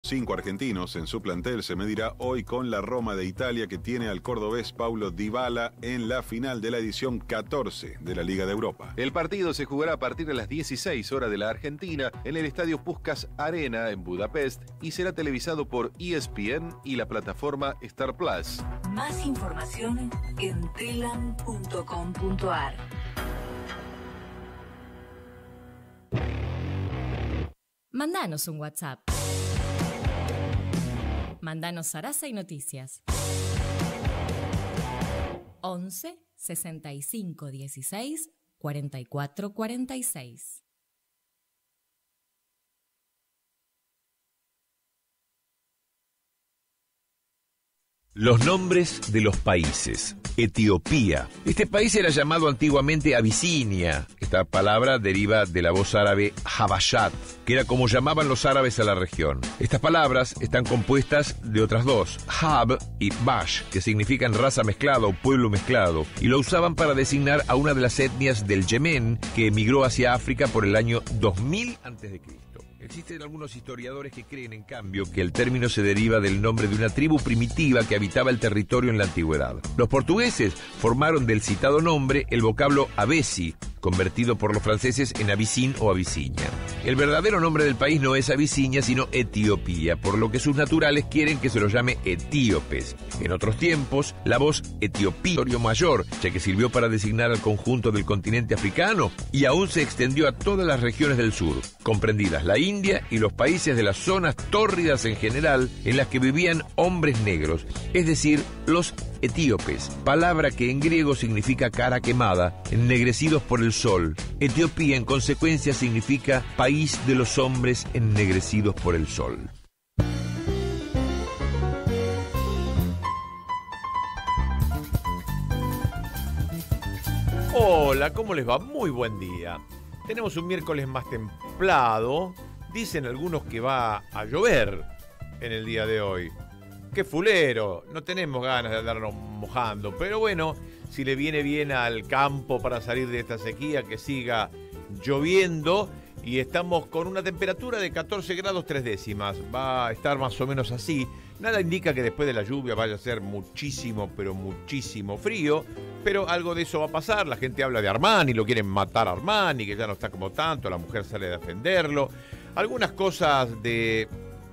5 argentinos en su plantel se medirá hoy con la Roma de Italia, que tiene al cordobés Paulo Dybala en la final de la edición 14 de la Liga de Europa. El partido se jugará a partir de las 16 horas de la Argentina en el Estadio Puskás Arena en Budapest y será televisado por ESPN y la plataforma Star Plus. Más información en telam.com.ar. Mandanos un WhatsApp. Mandanos Sarasa y Noticias. 11 65 16 44 46. Los nombres de los países. Etiopía. Este país era llamado antiguamente Abisinia. Esta palabra deriva de la voz árabe Habashat, que era como llamaban los árabes a la región. Estas palabras están compuestas de otras dos, Hab y Bash, que significan raza mezclada o pueblo mezclado, y lo usaban para designar a una de las etnias del Yemen que emigró hacia África por el año 2000 a.C. Existen algunos historiadores que creen, en cambio, que el término se deriva del nombre de una tribu primitiva que habitaba el territorio en la antigüedad. Los portugueses formaron del citado nombre el vocablo Abesi, convertido por los franceses en Abisín o Abisinia. El verdadero nombre del país no es Abisinia, sino Etiopía, por lo que sus naturales quieren que se lo llame etíopes. En otros tiempos, la voz etiopía mayor, ya que sirvió para designar al conjunto del continente africano y aún se extendió a todas las regiones del sur, comprendidas la India y los países de las zonas tórridas en general en las que vivían hombres negros, es decir, los etíopes, palabra que en griego significa cara quemada, ennegrecidos por el sol. Etiopía, en consecuencia, significa país de los hombres ennegrecidos por el sol. Hola, ¿cómo les va? Muy buen día. Tenemos un miércoles más templado. Dicen algunos que va a llover en el día de hoy. ¡Qué fulero! No tenemos ganas de andarnos mojando, pero bueno, si le viene bien al campo para salir de esta sequía, que siga lloviendo. Y estamos con una temperatura de 14 grados 3 décimas. Va a estar más o menos así. Nada indica que después de la lluvia vaya a ser muchísimo, pero muchísimo frío. Pero algo de eso va a pasar. La gente habla de Armani, lo quieren matar a Armani, que ya no está como tanto. La mujer sale a defenderlo. Algunas cosas de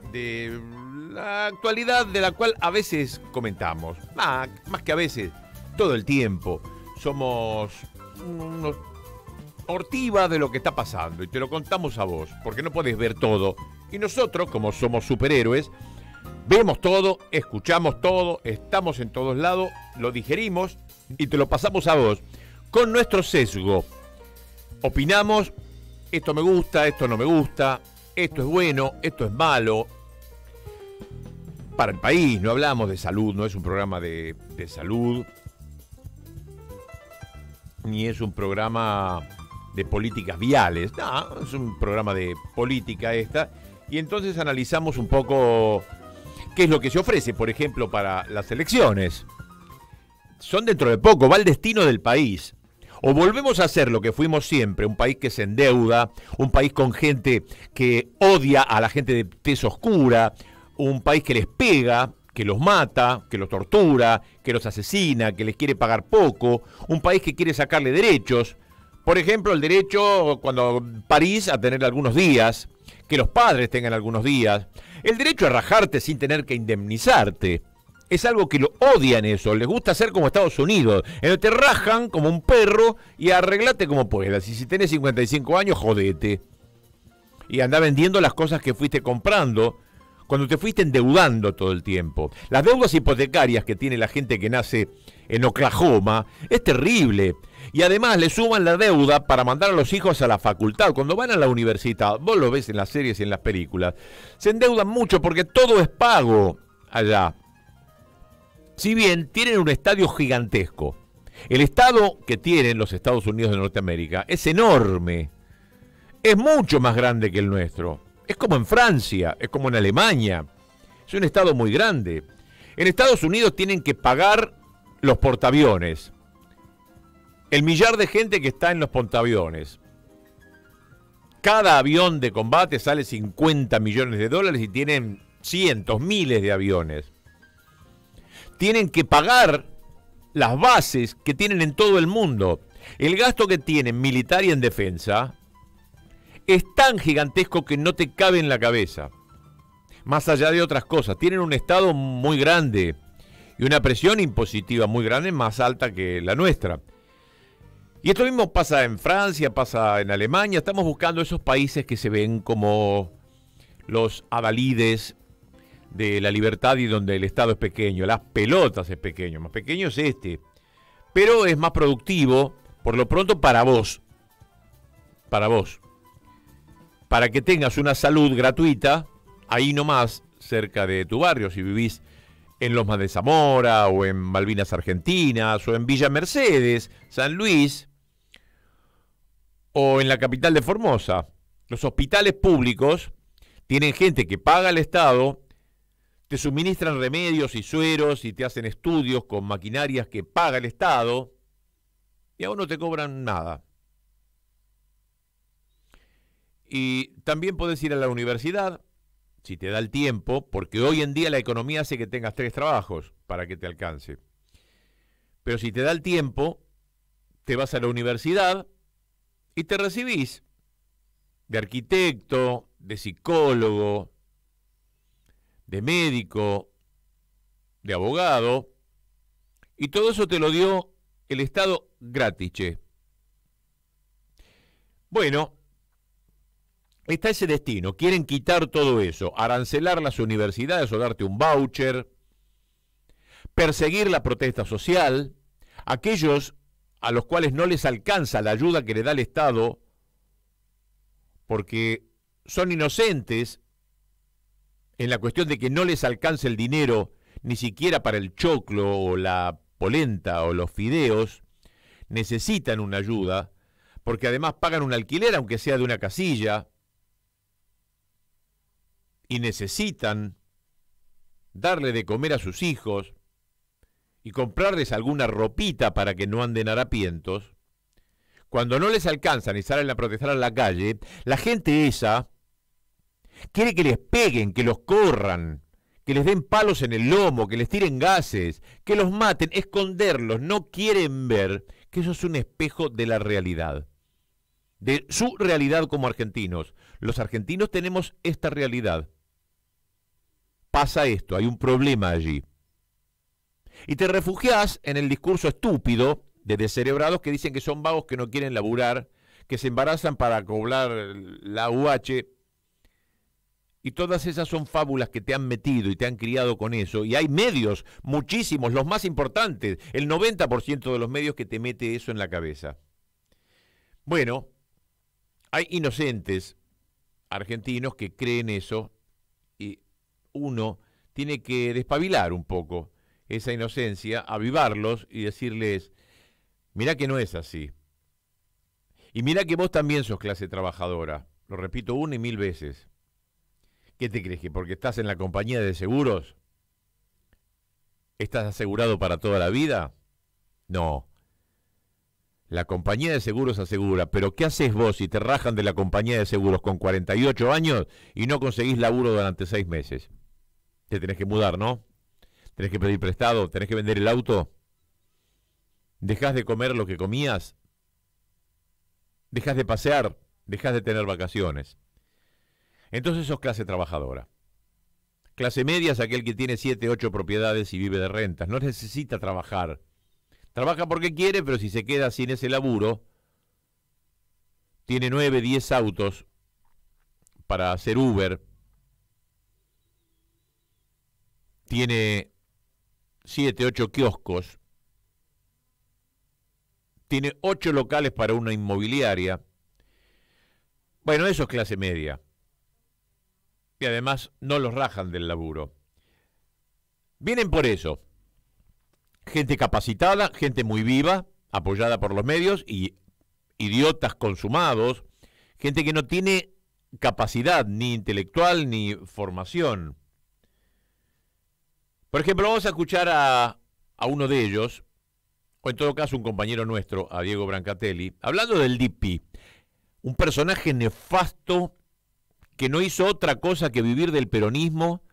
la actualidad de la cual a veces comentamos. Más que a veces, todo el tiempo. Somos unos ortiva de lo que está pasando y te lo contamos a vos, porque no podés ver todo. Y nosotros, como somos superhéroes, vemos todo, escuchamos todo, estamos en todos lados, lo digerimos y te lo pasamos a vos con nuestro sesgo. Opinamos, esto me gusta, esto no me gusta, esto es bueno, esto es malo. Para el país, no hablamos de salud, no es un programa de salud, ni es un programa de políticas viales, no, es un programa de política esta, y entonces analizamos un poco qué es lo que se ofrece, por ejemplo, para las elecciones. Son dentro de poco, va el destino del país. O volvemos a ser lo que fuimos siempre, un país que se endeuda, un país con gente que odia a la gente de tez oscura, un país que les pega, que los mata, que los tortura, que los asesina, que les quiere pagar poco, un país que quiere sacarle derechos. Por ejemplo, el derecho, cuando parís, a tener algunos días, que los padres tengan algunos días, el derecho a rajarte sin tener que indemnizarte. Es algo que lo odian eso, les gusta ser como Estados Unidos, en donde te rajan como un perro y arreglate como puedas. Y si tenés 55 años, jodete. Y andá vendiendo las cosas que fuiste comprando cuando te fuiste endeudando todo el tiempo. Las deudas hipotecarias que tiene la gente que nace en Oklahoma es terrible. Y además le suman la deuda para mandar a los hijos a la facultad. Cuando van a la universidad, vos lo ves en las series y en las películas, se endeudan mucho porque todo es pago allá. Si bien tienen un estadio gigantesco, el estado que tienen los Estados Unidos de Norteamérica es enorme. Es mucho más grande que el nuestro. Es como en Francia, es como en Alemania. Es un estado muy grande. En Estados Unidos tienen que pagar los portaaviones. El millar de gente que está en los portaaviones. Cada avión de combate sale $50 millones y tienen cientos, miles de aviones. Tienen que pagar las bases que tienen en todo el mundo. El gasto que tienen militar y en defensa es tan gigantesco que no te cabe en la cabeza. Más allá de otras cosas, tienen un Estado muy grande y una presión impositiva muy grande, más alta que la nuestra. Y esto mismo pasa en Francia, pasa en Alemania. Estamos buscando esos países que se ven como los adalides de la libertad y donde el Estado es pequeño, las pelotas es pequeño, más pequeño es este, pero es más productivo, por lo pronto para vos, para que tengas una salud gratuita, ahí nomás, cerca de tu barrio, si vivís en Lomas de Zamora, o en Malvinas Argentinas, o en Villa Mercedes, San Luis, o en la capital de Formosa. Los hospitales públicos tienen gente que paga al Estado, te suministran remedios y sueros y te hacen estudios con maquinarias que paga el Estado y aún no te cobran nada. Y también puedes ir a la universidad, si te da el tiempo, porque hoy en día la economía hace que tengas 3 trabajos para que te alcance. Pero si te da el tiempo, te vas a la universidad y te recibís de arquitecto, de psicólogo, de médico, de abogado, y todo eso te lo dio el Estado gratis, che. Bueno, está ese destino, quieren quitar todo eso, arancelar las universidades o darte un voucher, perseguir la protesta social, aquellos a los cuales no les alcanza la ayuda que le da el Estado porque son inocentes en la cuestión de que no les alcanza el dinero ni siquiera para el choclo o la polenta o los fideos, necesitan una ayuda, porque además pagan un alquiler aunque sea de una casilla, y necesitan darle de comer a sus hijos y comprarles alguna ropita para que no anden harapientos. Cuando no les alcanzan y salen a protestar a la calle, la gente esa quiere que les peguen, que los corran, que les den palos en el lomo, que les tiren gases, que los maten, esconderlos. No quieren ver que eso es un espejo de la realidad, de su realidad como argentinos. Los argentinos tenemos esta realidad. Pasa esto, hay un problema allí. Y te refugiás en el discurso estúpido de descerebrados que dicen que son vagos, que no quieren laburar, que se embarazan para cobrar la UH. Y todas esas son fábulas que te han metido y te han criado con eso. Y hay medios, muchísimos, los más importantes, el 90% de los medios que te mete eso en la cabeza. Bueno, hay inocentes argentinos que creen eso y uno tiene que despabilar un poco esa inocencia, avivarlos y decirles, mirá que no es así. Y mirá que vos también sos clase trabajadora. Lo repito 1 y 1000 veces. ¿Qué te crees? ¿Que porque estás en la compañía de seguros estás asegurado para toda la vida? No. La compañía de seguros asegura, pero ¿qué haces vos si te rajan de la compañía de seguros con 48 años y no conseguís laburo durante 6 meses? Te tenés que mudar, ¿no? Tenés que pedir prestado, tenés que vender el auto. ¿Dejás de comer lo que comías? ¿Dejás de pasear? ¿Dejás de tener vacaciones? Entonces sos clase trabajadora. Clase media es aquel que tiene 7, 8 propiedades y vive de rentas. No necesita trabajar. Trabaja porque quiere, pero si se queda sin ese laburo, tiene 9, 10 autos para hacer Uber. Tiene 7, 8 kioscos. Tiene 8 locales para una inmobiliaria. Bueno, eso es clase media. Y además no los rajan del laburo. Vienen por eso. Gente capacitada, gente muy viva, apoyada por los medios, y idiotas consumados, gente que no tiene capacidad ni intelectual ni formación. Por ejemplo, vamos a escuchar a uno de ellos, o en todo caso un compañero nuestro, a Diego Brancatelli, hablando del DP, un personaje nefasto que no hizo otra cosa que vivir del peronismo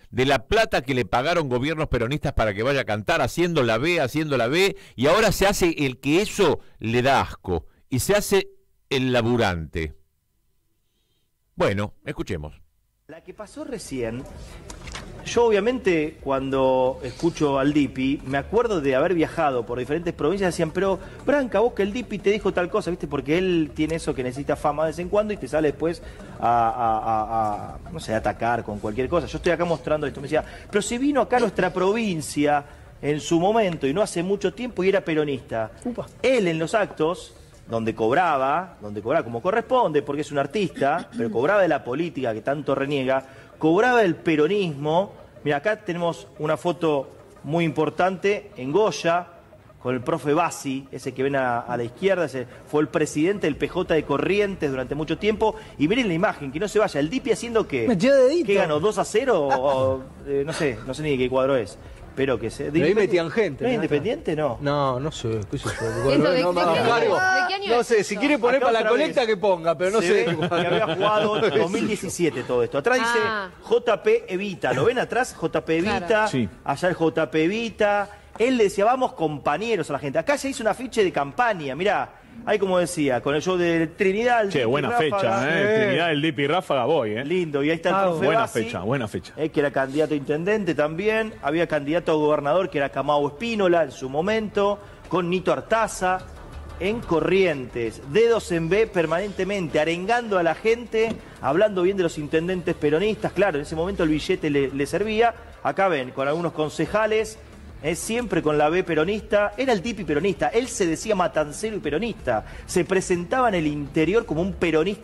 de la plata que le pagaron gobiernos peronistas para que vaya a cantar, haciendo la B, y ahora se hace el que eso le da asco, y se hace el laburante. Bueno, escuchemos. La que pasó recién, yo obviamente cuando escucho al Dipi, me acuerdo de haber viajado por diferentes provincias, decían, pero Branca, vos que el Dipi te dijo tal cosa, ¿viste? Porque él tiene eso que necesita fama de vez en cuando y te sale después no sé, a atacar con cualquier cosa. Yo estoy acá mostrando esto, me decía, pero si vino acá a nuestra provincia en su momento y no hace mucho tiempo y era peronista. Él en los actos, donde cobraba como corresponde, porque es un artista, pero cobraba de la política que tanto reniega, cobraba del peronismo. Mira, acá tenemos una foto muy importante en Goya, con el profe Bassi, ese que ven a la izquierda, ese fue el presidente del PJ de Corrientes durante mucho tiempo. Y miren la imagen, que no se vaya, el Dipi haciendo ¿qué? ¿Qué ganó? ¿2-0? No sé ni de qué cuadro es. Pero que se... Pero ahí metían gente. ¿No es Independiente? No. No sé, qué sé yo. ¿De qué año No es sé, eso? si quiere poner Acá para la otra colecta vez que ponga, pero no se sé. ve que había jugado en 2017 todo esto. Atrás dice JP Evita. ¿Lo ven atrás? JP Evita. Claro. Sí. Allá el JP Evita. Él le decía, vamos compañeros a la gente. Acá se hizo un afiche de campaña, mirá. Ahí como decía, con el show de Trinidad. Che, buena fecha, Trinidad, el Dipi Ráfaga, voy, Lindo, y ahí está el profe buena Bassi, fecha, buena fecha. que era candidato a intendente también. Había candidato a gobernador que era Camao Espínola en su momento, con Nito Artaza, en Corrientes. Dedos en B permanentemente, arengando a la gente, hablando bien de los intendentes peronistas. Claro, en ese momento el billete le servía. Acá ven, con algunos concejales. Siempre con la B peronista, era el Dipi peronista, él se decía matancero y peronista, se presentaba en el interior como un peronista.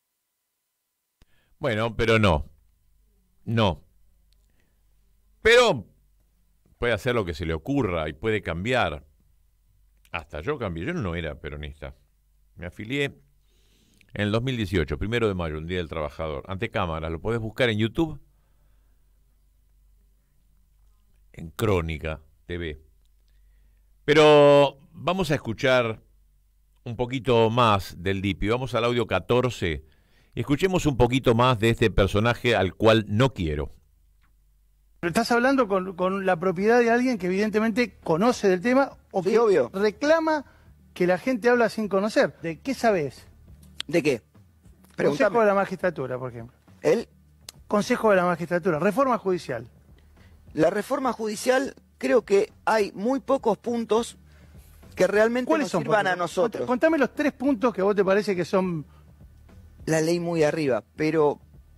Bueno, pero no, pero puede hacer lo que se le ocurra y puede cambiar. Hasta yo cambié, yo no era peronista, me afilié en el 2018, 1 de mayo, un día del trabajador, ante cámaras, lo podés buscar en YouTube. En Crónica TV. Pero vamos a escuchar un poquito más del Dipi. Vamos al audio 14 y escuchemos un poquito más de este personaje al cual no quiero. Pero estás hablando con la propiedad de alguien que evidentemente conoce del tema o que obvio. reclama que la gente habla sin conocer. ¿De qué sabes? ¿De qué? Consejo de la Magistratura, por ejemplo. ¿El? Consejo de la Magistratura, reforma judicial. La reforma judicial, creo que hay muy pocos puntos que realmente nos sirvan a nosotros. Contame los 3 puntos que a vos te parece que son... La ley muy arriba, pero...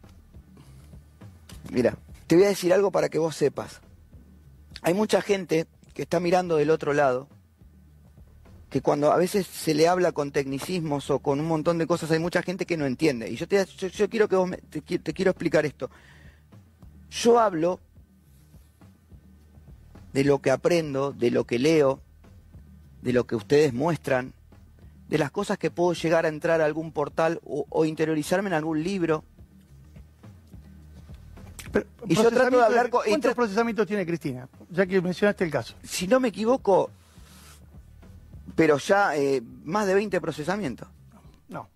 Mira, te voy a decir algo para que vos sepas. Hay mucha gente que está mirando del otro lado, que cuando a veces se le habla con tecnicismos o con un montón de cosas, hay mucha gente que no entiende. Y yo quiero que vos te quiero explicar esto. Yo hablo de lo que aprendo, de lo que leo, de lo que ustedes muestran, de las cosas que puedo llegar a entrar a algún portal o interiorizarme en algún libro. Y yo trato de hablar con... ¿Cuántos procesamientos tiene Cristina? Ya que mencionaste el caso. Si no me equivoco, pero ya más de 20 procesamientos. No.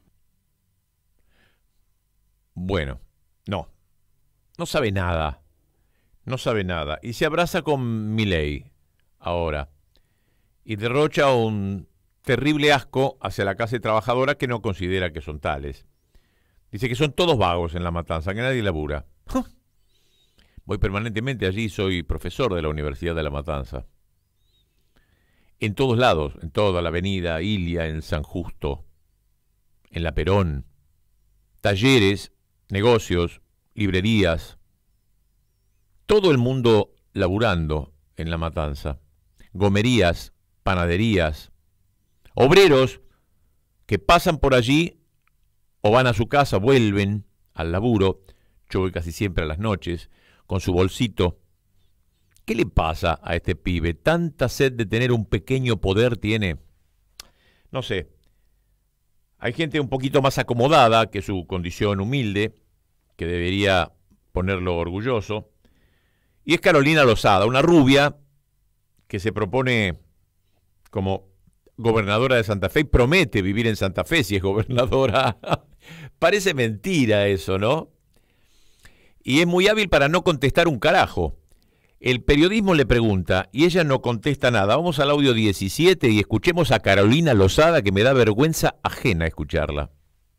Bueno, no sabe nada. No sabe nada. Y se abraza con Milei ahora. Y derrocha un terrible asco hacia la clase trabajadora que no considera que son tales. Dice que son todos vagos en La Matanza, que nadie labura. Voy permanentemente allí, soy profesor de la Universidad de La Matanza. En todos lados, en toda la avenida Ilia, en San Justo, en La Perón. Talleres, negocios, librerías. Todo el mundo laburando en La Matanza. Gomerías, panaderías, obreros que pasan por allí o van a su casa, vuelven al laburo. Yo voy casi siempre a las noches con su bolsito. ¿Qué le pasa a este pibe? ¿Tanta sed de tener un pequeño poder tiene? No sé. Hay gente un poquito más acomodada que su condición humilde, que debería ponerlo orgulloso. Y es Carolina Lozada, una rubia que se propone como gobernadora de Santa Fe y promete vivir en Santa Fe si es gobernadora. Parece mentira eso, ¿no? y es muy hábil para no contestar un carajo. El periodismo le pregunta y ella no contesta nada. Vamos al audio 17 y escuchemos a Carolina Lozada, que me da vergüenza ajena escucharla.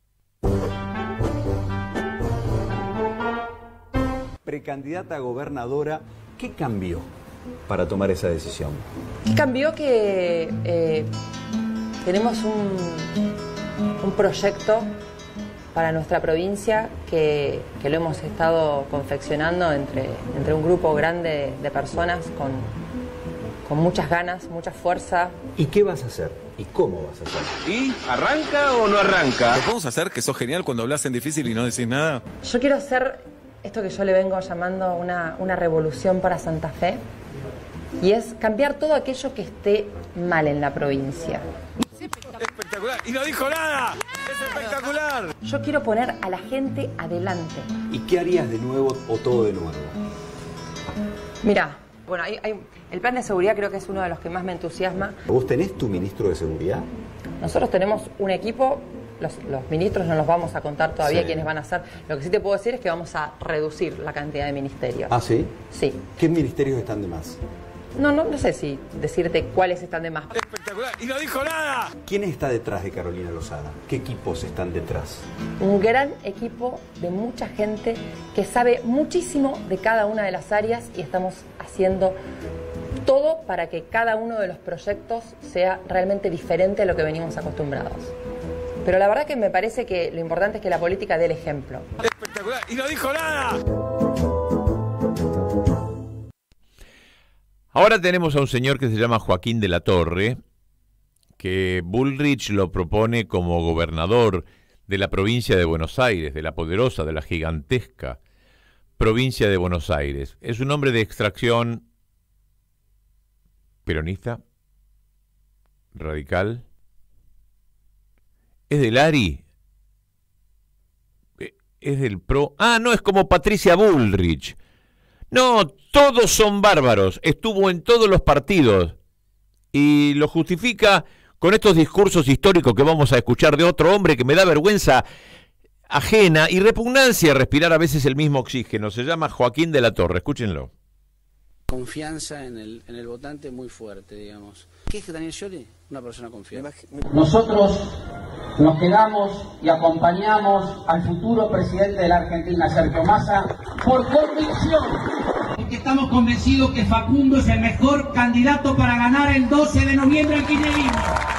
Precandidata a gobernadora, ¿qué cambió para tomar esa decisión? Cambió que tenemos un proyecto para nuestra provincia que lo hemos estado confeccionando entre un grupo grande de personas con muchas ganas, mucha fuerza. ¿Y qué vas a hacer? ¿Y cómo vas a hacer? ¿Y arranca o no arranca? ¿Lo podemos hacer que sos genial cuando hablas en difícil y no decís nada? Yo quiero hacer esto que yo le vengo llamando una revolución para Santa Fe, y es cambiar todo aquello que esté mal en la provincia. Espectacular. Y no dijo nada. Es espectacular. Yo quiero poner a la gente adelante. ¿Y qué harías de nuevo o todo de nuevo? Mirá, bueno, el plan de seguridad creo que es uno de los que más me entusiasma. ¿Vos tenés tu ministro de seguridad? Nosotros tenemos un equipo, los ministros no los vamos a contar todavía quiénes van a ser. Lo que sí te puedo decir es que vamos a reducir la cantidad de ministerios. ¿Ah, sí? Sí. ¿Qué ministerios están de más? No sé si decirte cuáles están de más. Espectacular. Y no dijo nada. ¿Quién está detrás de Carolina Lozada? ¿Qué equipos están detrás? Un gran equipo de mucha gente que sabe muchísimo de cada una de las áreas, y estamos haciendo todo para que cada uno de los proyectos sea realmente diferente a lo que venimos acostumbrados. Pero la verdad que me parece que lo importante es que la política dé el ejemplo. Espectacular. Y no dijo nada. Ahora tenemos a un señor que se llama Joaquín de la Torre, que Bullrich lo propone como gobernador de la provincia de Buenos Aires, de la poderosa, de la gigantesca provincia de Buenos Aires. Es un hombre de extracción peronista, radical. ¿Es del ARI? ¿Es del PRO? Ah, no, es como Patricia Bullrich. No, todos son bárbaros. Estuvo en todos los partidos. Y lo justifica con estos discursos históricos que vamos a escuchar de otro hombre que me da vergüenza ajena y repugnancia respirar a veces el mismo oxígeno. Se llama Joaquín de la Torre. Escúchenlo. Confianza en el votante muy fuerte, digamos. ¿Qué es Daniel Scioli? Una persona confiable. Nosotros nos quedamos y acompañamos al futuro presidente de la Argentina, Sergio Massa, por convicción. Porque estamos convencidos que Facundo es el mejor candidato para ganar el 12 de noviembre al kirchnerismo.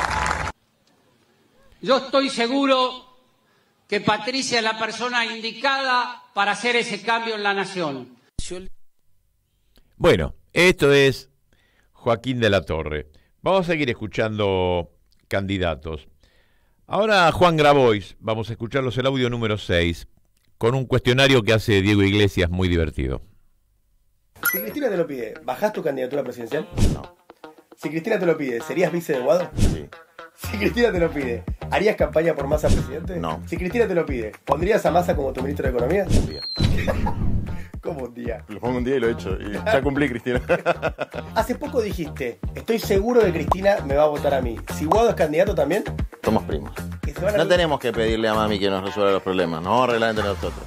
Yo estoy seguro que Patricia es la persona indicada para hacer ese cambio en la nación. Bueno, esto es Joaquín de la Torre. Vamos a seguir escuchando candidatos. Ahora Juan Grabois, vamos a escucharlos el audio número 6, con un cuestionario que hace Diego Iglesias muy divertido. Si Cristina te lo pide, ¿bajás tu candidatura presidencial? No. Si Cristina te lo pide, ¿serías vice de Guado? Sí. Si Cristina te lo pide, ¿harías campaña por Massa presidente? No. Si Cristina te lo pide, ¿pondrías a Massa como tu ministro de Economía? Un día. ¿Cómo un día? Lo pongo un día y lo he hecho. Y ya cumplí, Cristina. Hace poco dijiste, estoy seguro que Cristina me va a votar a mí. ¿Si Guado es candidato también? Somos primos. No tenemos que pedirle a mami que nos resuelva los problemas. Nos vamos a arreglar entre nosotros.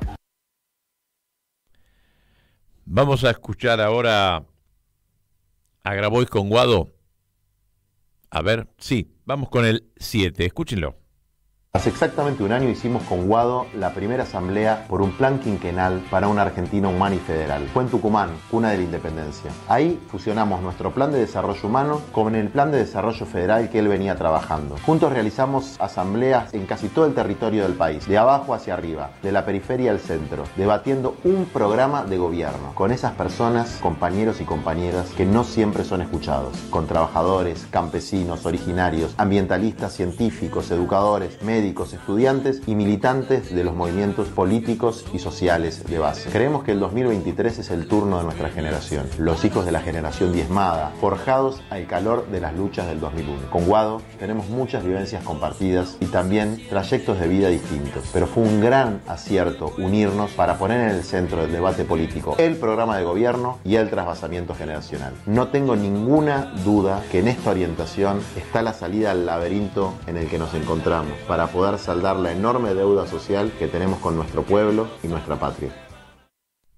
Vamos a escuchar ahora a Grabois con Guado. A ver, sí, vamos con el 7. Escúchenlo. Hace exactamente un año hicimos con Guado la primera asamblea por un plan quinquenal para una Argentina humana y federal. Fue en Tucumán, cuna de la independencia. Ahí fusionamos nuestro plan de desarrollo humano con el plan de desarrollo federal que él venía trabajando. Juntos realizamos asambleas en casi todo el territorio del país, de abajo hacia arriba, de la periferia al centro, debatiendo un programa de gobierno con esas personas, compañeros y compañeras que no siempre son escuchados, con trabajadores, campesinos, originarios, ambientalistas, científicos, educadores, médicos, estudiantes y militantes de los movimientos políticos y sociales de base. Creemos que el 2023 es el turno de nuestra generación, los hijos de la generación diezmada, forjados al calor de las luchas del 2001. Con Guado tenemos muchas vivencias compartidas y también trayectos de vida distintos, pero fue un gran acierto unirnos para poner en el centro del debate político el programa de gobierno y el trasvasamiento generacional. No tengo ninguna duda que en esta orientación está la salida al laberinto en el que nos encontramos para poder saldar la enorme deuda social que tenemos con nuestro pueblo y nuestra patria.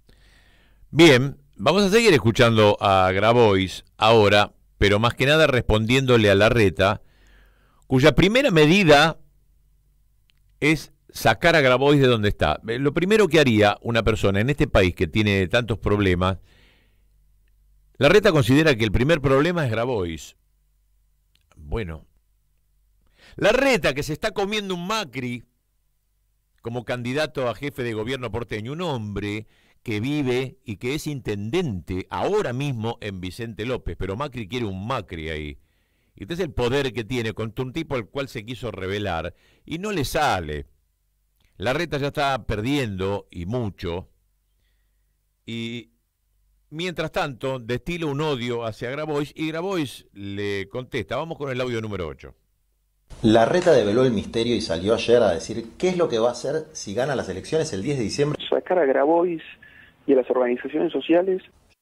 Bien, vamos a seguir escuchando a Grabois ahora, pero más que nada respondiéndole a Larreta, cuya primera medida es sacar a Grabois de donde está. Lo primero que haría una persona en este país que tiene tantos problemas, Larreta considera que el primer problema es Grabois. Bueno, Larreta, que se está comiendo un Macri como candidato a jefe de gobierno porteño, un hombre que vive y que es intendente ahora mismo en Vicente López, pero Macri quiere un Macri ahí. Y este es el poder que tiene contra un tipo al cual se quiso rebelar y no le sale. Larreta ya está perdiendo y mucho, y mientras tanto destila un odio hacia Grabois y Grabois le contesta. Vamos con el audio número 8. Larreta develó el misterio y salió ayer a decir qué es lo que va a hacer si gana las elecciones el 10 de diciembre. Sacar a Grabois y a las organizaciones sociales.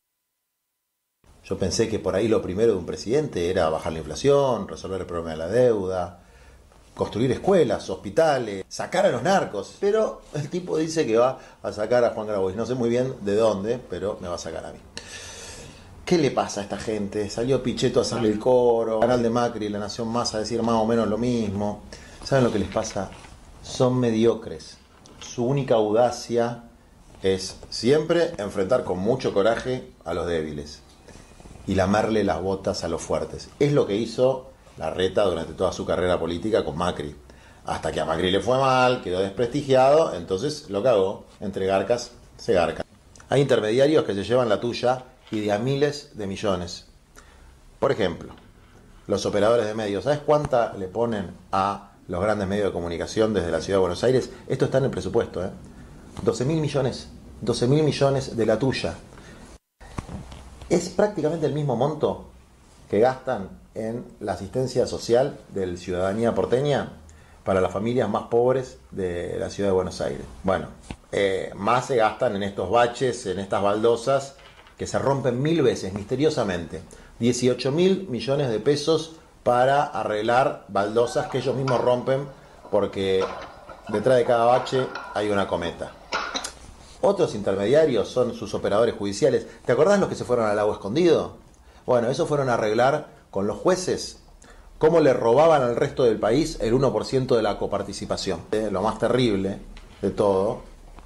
Yo pensé que por ahí lo primero de un presidente era bajar la inflación, resolver el problema de la deuda, construir escuelas, hospitales, sacar a los narcos. Pero el tipo dice que va a sacar a Juan Grabois. No sé muy bien de dónde, pero me va a sacar a mí. ¿Qué le pasa a esta gente? Salió Pichetto a hacerle el coro, Canal de Macri, La Nación Más a decir más o menos lo mismo. ¿Saben lo que les pasa? Son mediocres. Su única audacia es siempre enfrentar con mucho coraje a los débiles y lamerle las botas a los fuertes. Es lo que hizo Larreta durante toda su carrera política con Macri. Hasta que a Macri le fue mal, quedó desprestigiado, entonces lo cagó. Entre garcas se garca. Hay intermediarios que se llevan la tuya y de a miles de millones. Por ejemplo, los operadores de medios. ¿Sabes cuánta le ponen a los grandes medios de comunicación desde la Ciudad de Buenos Aires? Esto está en el presupuesto, 12.000 millones. 12.000 millones de la tuya. Es prácticamente el mismo monto que gastan en la asistencia social de la ciudadanía porteña para las familias más pobres de la Ciudad de Buenos Aires. Bueno, más se gastan en estos baches, en estas baldosas que se rompen 1000 veces misteriosamente. 18.000 millones de pesos para arreglar baldosas que ellos mismos rompen porque detrás de cada bache hay una cometa. Otros intermediarios son sus operadores judiciales. ¿Te acordás los que se fueron al lago escondido? Bueno, esos fueron a arreglar con los jueces cómo le robaban al resto del país el 1% de la coparticipación. Lo más terrible de todo,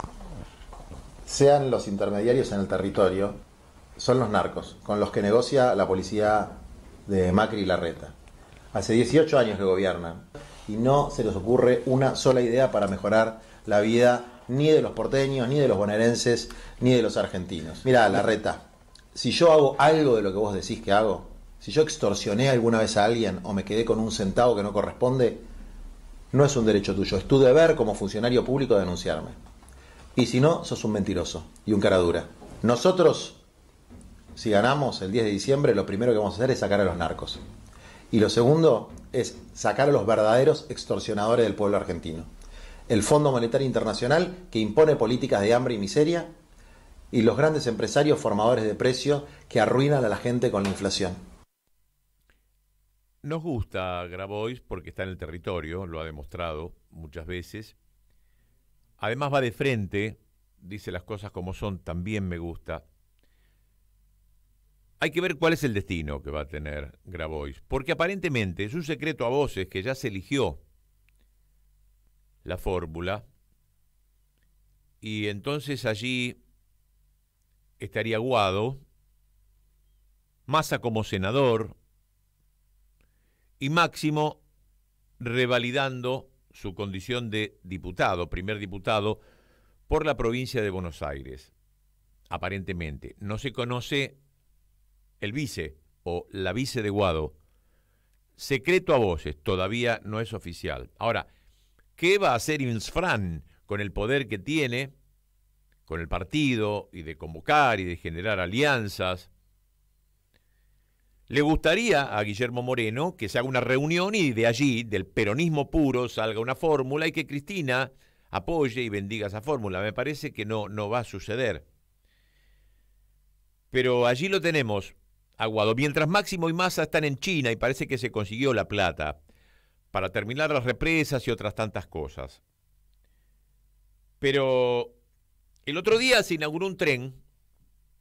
sean los intermediarios en el territorio, son los narcos, con los que negocia la policía de Macri y Larreta. Hace 18 años que gobiernan y no se les ocurre una sola idea para mejorar la vida ni de los porteños, ni de los bonaerenses, ni de los argentinos. Mirá, Larreta, si yo hago algo de lo que vos decís que hago, si yo extorsioné alguna vez a alguien o me quedé con un centavo que no corresponde, no es un derecho tuyo, es tu deber como funcionario público denunciarme. Y si no, sos un mentiroso y un cara dura. Nosotros, si ganamos el 10 de diciembre, lo primero que vamos a hacer es sacar a los narcos. Y lo segundo es sacar a los verdaderos extorsionadores del pueblo argentino. El Fondo Monetario Internacional, que impone políticas de hambre y miseria, y los grandes empresarios formadores de precios que arruinan a la gente con la inflación. Nos gusta Grabois porque está en el territorio, lo ha demostrado muchas veces. Además va de frente, dice las cosas como son, también me gusta. Hay que ver cuál es el destino que va a tener Grabois, porque aparentemente es un secreto a voces que ya se eligió la fórmula, y entonces allí estaría Guado, Massa como senador, y Máximo revalidando su condición de diputado, primer diputado, por la provincia de Buenos Aires. Aparentemente. No se conoce el vice o la vice de Guado. Secreto a voces, todavía no es oficial. Ahora, ¿qué va a hacer Insfran con el poder que tiene, con el partido, y de convocar y de generar alianzas? Le gustaría a Guillermo Moreno que se haga una reunión y de allí, del peronismo puro, salga una fórmula y que Cristina apoye y bendiga esa fórmula. Me parece que no va a suceder. Pero allí lo tenemos, Aguado. Mientras Máximo y Massa están en China y parece que se consiguió la plata para terminar las represas y otras tantas cosas. Pero el otro día se inauguró un tren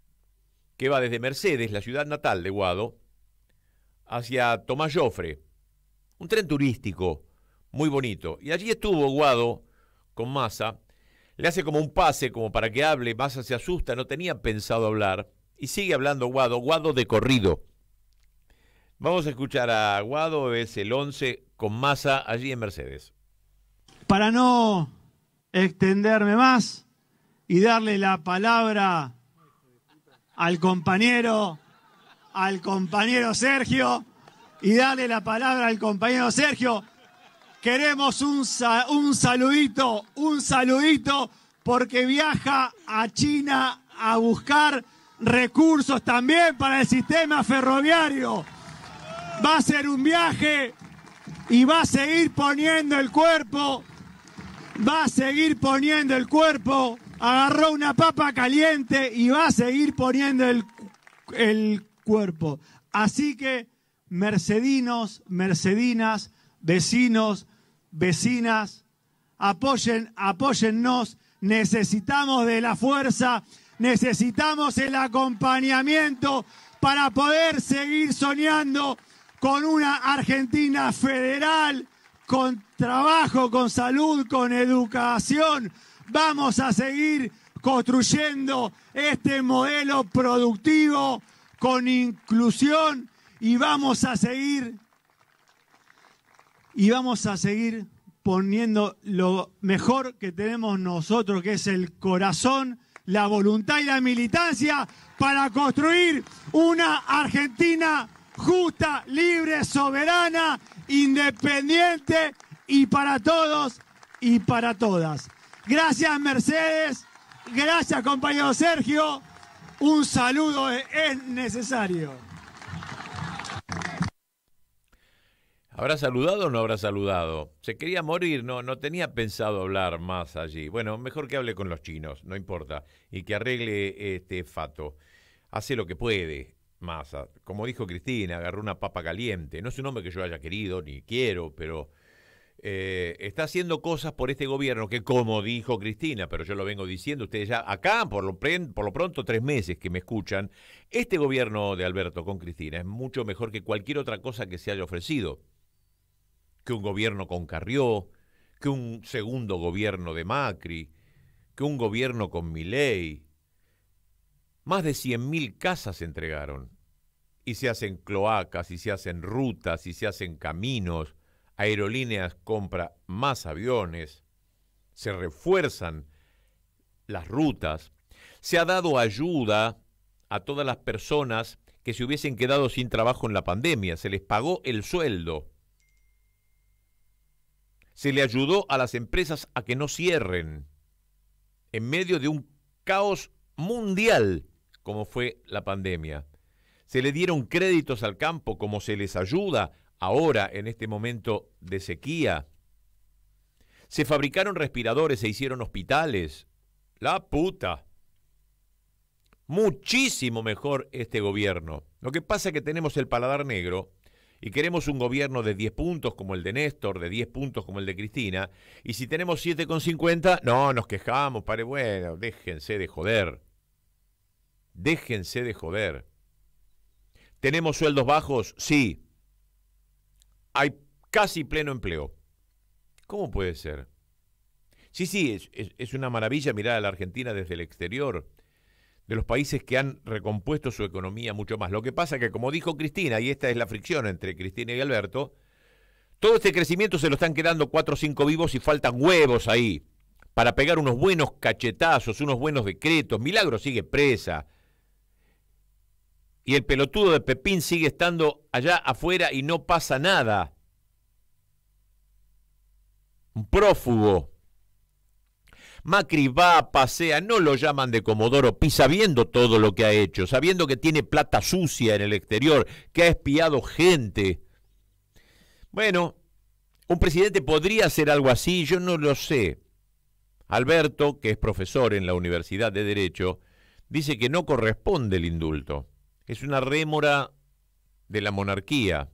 que va desde Mercedes, la ciudad natal de Guado, hacia Tomás Jofre. Un tren turístico muy bonito. Y allí estuvo Guado con Massa. Le hace como un pase, como para que hable. Massa se asusta, no tenía pensado hablar. Y sigue hablando Guado de corrido. Vamos a escuchar a Guado, es el 11 con Massa allí en Mercedes. Para no extenderme más y darle la palabra al compañero Sergio, queremos un saludito, porque viaja a China a buscar recursos también para el sistema ferroviario. Va a ser un viaje y va a seguir poniendo el cuerpo, agarró una papa caliente y va a seguir poniendo el cuerpo. Así que, mercedinos, mercedinas, vecinos, vecinas, apóyennos, necesitamos de la fuerza, necesitamos el acompañamiento para poder seguir soñando con una Argentina federal, con trabajo, con salud, con educación. Vamos a seguir construyendo este modelo productivo con inclusión y vamos a seguir poniendo lo mejor que tenemos nosotros, que es el corazón, la voluntad y la militancia para construir una Argentina justa, libre, soberana, independiente y para todos y para todas. Gracias, Mercedes. Gracias, compañero Sergio. Un saludo es necesario. ¿Habrá saludado o no habrá saludado? Se quería morir, no tenía pensado hablar más allí. Bueno, mejor que hable con los chinos, no importa. Y que arregle este fato. Hace lo que puede, Massa. Como dijo Cristina, agarró una papa caliente. No es un hombre que yo haya querido ni quiero, pero está haciendo cosas por este gobierno que, como dijo Cristina, pero yo lo vengo diciendo, ustedes ya acá, por lo pronto 3 meses que me escuchan, este gobierno de Alberto con Cristina es mucho mejor que cualquier otra cosa que se haya ofrecido. Que un gobierno con Carrió, que un segundo gobierno de Macri, que un gobierno con Milei. Más de 100.000 casas se entregaron. Y se hacen cloacas, y se hacen rutas, y se hacen caminos. Aerolíneas compra más aviones. Se refuerzan las rutas. Se ha dado ayuda a todas las personas que se hubiesen quedado sin trabajo en la pandemia. Se les pagó el sueldo. Se le ayudó a las empresas a que no cierren en medio de un caos mundial como fue la pandemia. Se le dieron créditos al campo como se les ayuda ahora en este momento de sequía. Se fabricaron respiradores, se hicieron hospitales. La puta. Muchísimo mejor este gobierno. Lo que pasa es que tenemos el paladar negro y queremos un gobierno de 10 puntos como el de Néstor, de 10 puntos como el de Cristina, y si tenemos 7,50, no, nos quejamos, bueno, déjense de joder. Déjense de joder. ¿Tenemos sueldos bajos? Sí. Hay casi pleno empleo. ¿Cómo puede ser? Sí, es una maravilla mirar a la Argentina desde el exterior, de los países que han recompuesto su economía mucho más. Lo que pasa es que, como dijo Cristina, y esta es la fricción entre Cristina y Alberto, todo este crecimiento se lo están quedando 4 o 5 vivos y faltan huevos ahí para pegar unos buenos cachetazos, unos buenos decretos. Milagro sigue presa. Y el pelotudo de Pepín sigue estando allá afuera y no pasa nada. Un prófugo. Macri va, pasea, no lo llaman de Comodoro Pi, sabiendo todo lo que ha hecho, sabiendo que tiene plata sucia en el exterior, que ha espiado gente. Bueno, un presidente podría hacer algo así, yo no lo sé. Alberto, que es profesor en la Universidad de Derecho, dice que no corresponde el indulto. Es una rémora de la monarquía.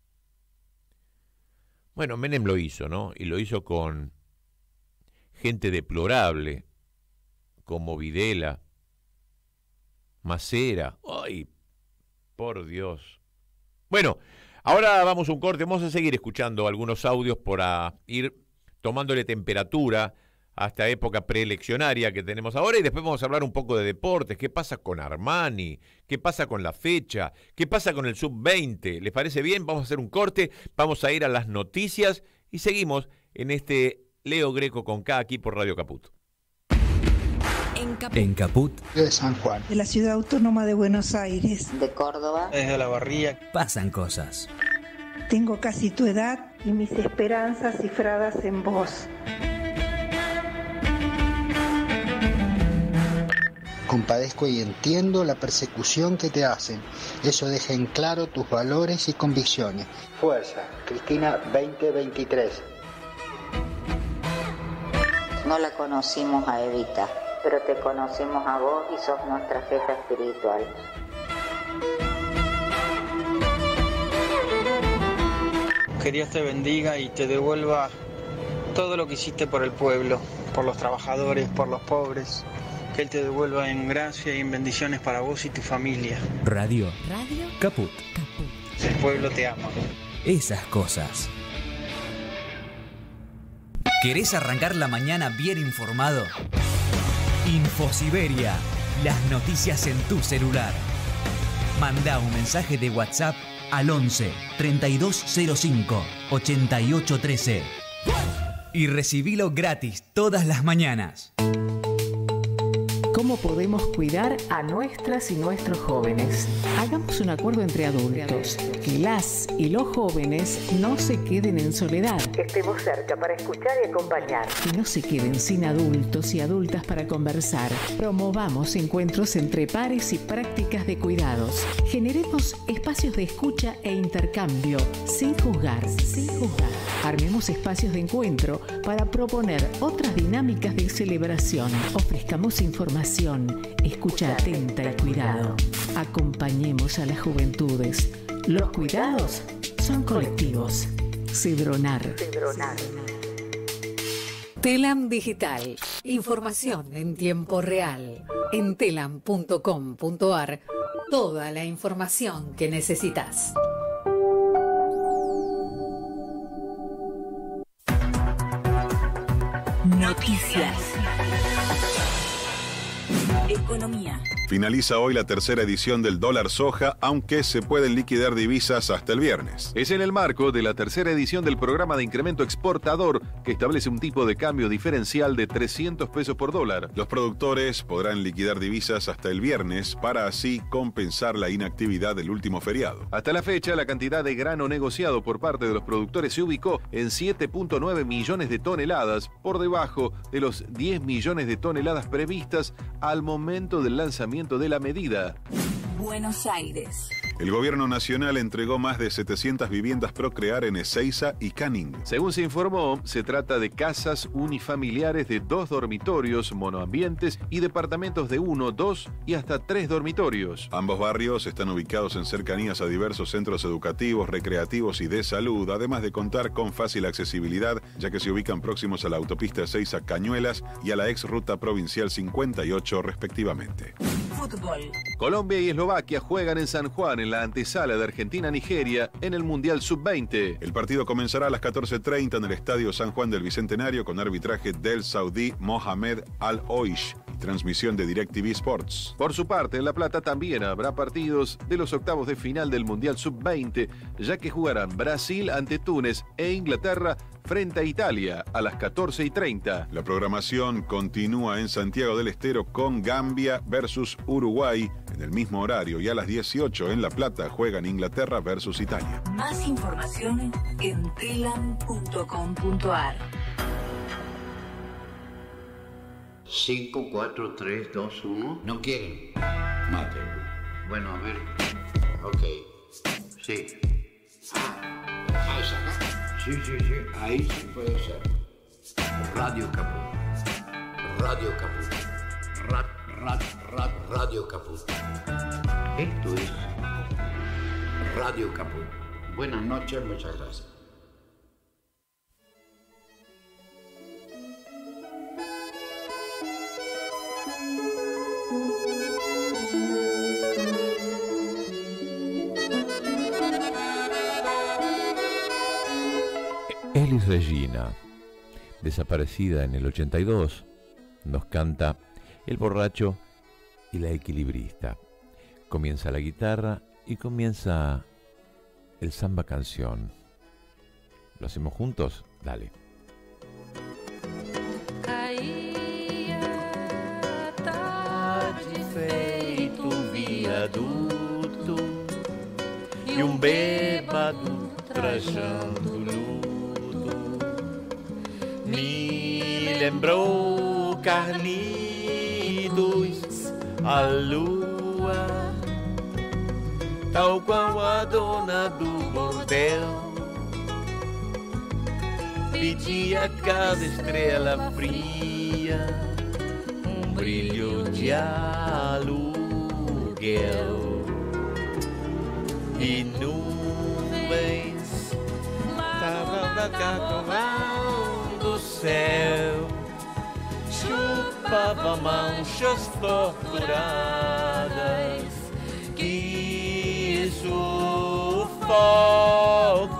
Bueno, Menem lo hizo, ¿no? Y lo hizo con gente deplorable, como Videla. Macera. Ay, por Dios. Bueno, ahora vamos a un corte. Vamos a seguir escuchando algunos audios para ir tomándole temperatura a esta época preeleccionaria que tenemos ahora, y después vamos a hablar un poco de deportes. ¿Qué pasa con Armani? ¿Qué pasa con la fecha? ¿Qué pasa con el sub-20? ¿Les parece bien? Vamos a hacer un corte, vamos a ir a las noticias y seguimos en este Leo Greco con K aquí por Radio Caput. En Caput. De San Juan. De la Ciudad Autónoma de Buenos Aires. De Córdoba. Desde La Barría. Pasan cosas. Tengo casi tu edad y mis esperanzas cifradas en vos. Compadezco y entiendo la persecución que te hacen. Eso deja en claro tus valores y convicciones. Fuerza, Cristina 2023. No la conocimos a Evita, pero te conocemos a vos y sos nuestra jefa espiritual. Que Dios te bendiga y te devuelva todo lo que hiciste por el pueblo, por los trabajadores, por los pobres. Que Él te devuelva en gracia y en bendiciones para vos y tu familia. Radio Caput. El pueblo te ama. Esas cosas. ¿Querés arrancar la mañana bien informado? Infosiberia, las noticias en tu celular. Mandá un mensaje de WhatsApp al 11 3205 8813 y recibilo gratis todas las mañanas. ¿Cómo podemos cuidar a nuestras y nuestros jóvenes? Hagamos un acuerdo entre adultos, que las y los jóvenes no se queden en soledad. Estemos cerca para escuchar y acompañar. Que no se queden sin adultos y adultas para conversar. Promovamos encuentros entre pares y prácticas de cuidados. Generemos espacios de escucha e intercambio, sin juzgar. Armemos espacios de encuentro para proponer otras dinámicas de celebración. Ofrezcamos información, escucha atenta y cuidado. Acompañemos a las juventudes. Los cuidados son colectivos. Cedronar. Telam Digital. Información en tiempo real. En telam.com.ar. Toda la información que necesitas. Noticias. Economía. Finaliza hoy la tercera edición del dólar soja, aunque se pueden liquidar divisas hasta el viernes. Es en el marco de la tercera edición del programa de incremento exportador que establece un tipo de cambio diferencial de 300 pesos por dólar. Los productores podrán liquidar divisas hasta el viernes para así compensar la inactividad del último feriado. Hasta la fecha, la cantidad de grano negociado por parte de los productores se ubicó en 7.9 millones de toneladas, por debajo de los 10 millones de toneladas previstas al momento del lanzamiento de la medida. Buenos Aires. El gobierno nacional entregó más de 700 viviendas Procrear en Ezeiza y Canning. Según se informó, se trata de casas unifamiliares de 2 dormitorios, monoambientes y departamentos de 1, 2 y hasta 3 dormitorios. Ambos barrios están ubicados en cercanías a diversos centros educativos, recreativos y de salud, además de contar con fácil accesibilidad, ya que se ubican próximos a la autopista Ezeiza-Cañuelas y a la ex ruta provincial 58 respectivamente. Fútbol. Colombia y Eslovaquia juegan en San Juan en la antesala de Argentina-Nigeria en el Mundial Sub-20. El partido comenzará a las 14:30 en el Estadio San Juan del Bicentenario con arbitraje del saudí Mohamed Al-Oish y transmisión de DirecTV Sports. Por su parte, en La Plata también habrá partidos de los octavos de final del Mundial Sub-20, ya que jugarán Brasil ante Túnez e Inglaterra frente a Italia a las 14:30. La programación continúa en Santiago del Estero con Gambia versus Uruguay en el mismo horario, y a las 18 en La Plata juegan Inglaterra versus Italia. Más información en telam.com.ar. 5, 4, 3, 2, 1. ¿No quieren? Mate. Bueno, a ver. Ok. Sí. Ah, ¿es acá? Sí. Ahí sí puede ser. Radio Caput. Radio Caput. Radio Caput. Esto es Radio Caput. Buenas noches, muchas gracias. Elis Regina, desaparecida en el 82, nos canta El borracho y la equilibrista. Comienza la guitarra y comienza el samba canción. ¿Lo hacemos juntos? Dale. Caía tarde feito viaduto e bêbado trajando luto me lembrou Carlitos, a lua, tal qual a dona do bordel pedia a cada estrela fria brilho de aluguel e nuvens do céu chupava manchas torturadas que sufoco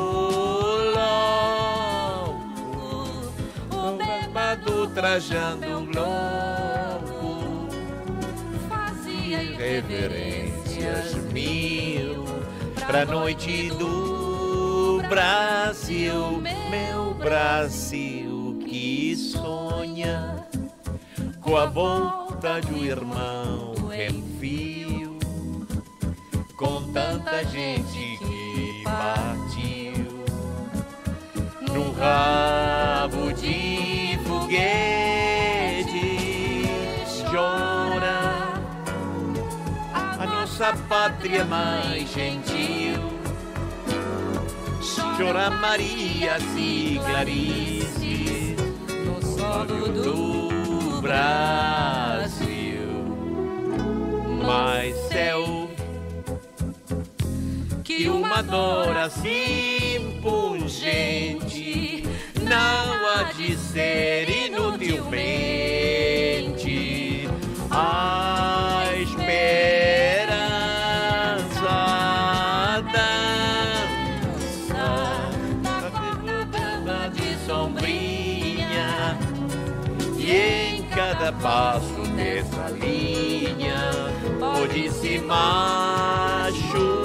louco, o bêbado trajando louco fazia reverências mil pra noite do Brasil, meu Brasil que sonha com a volta de um irmão refio, com tanta gente que partiu num rabo de foguete. Chora a nossa pátria mais gentil, chora Marias e Clarice no solo do Brasil. Mas céu, que uma dor assim pungente não há de ser inutilmente a esperança dança de sombrinha e em cada passo dessa linha pode se machucar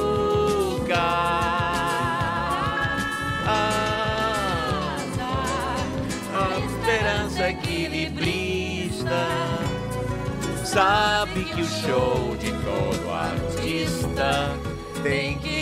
a esperança equilibrista sabe que o show de todo artista tem que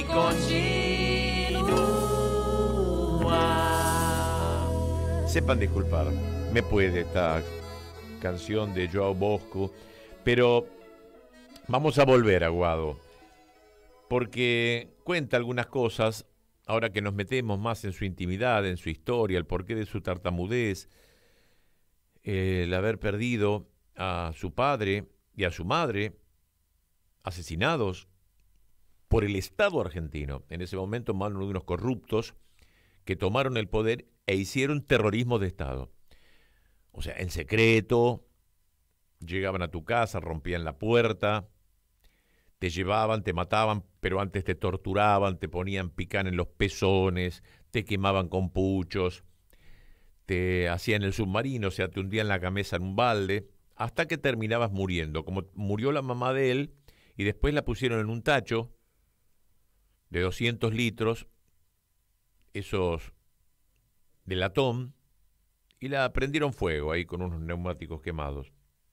continuar. Sepan disculpar, me puede esta canción de Joao Bosco, pero vamos a volver a Guado, porque cuenta algunas cosas, ahora que nos metemos más en su intimidad, en su historia, el porqué de su tartamudez, el haber perdido a su padre y a su madre, asesinados por el Estado argentino. En ese momento, manos de unos corruptos que tomaron el poder e hicieron terrorismo de Estado. O sea, en secreto, llegaban a tu casa, rompían la puerta, te llevaban, te mataban, pero antes te torturaban, te ponían picán en los pezones, te quemaban con puchos, te hacían el submarino, o sea, te hundían la cabeza en un balde, hasta que terminabas muriendo, como murió la mamá de él, y después la pusieron en un tacho de 200 litros, esos de latón, y la prendieron fuego ahí con unos neumáticos quemados.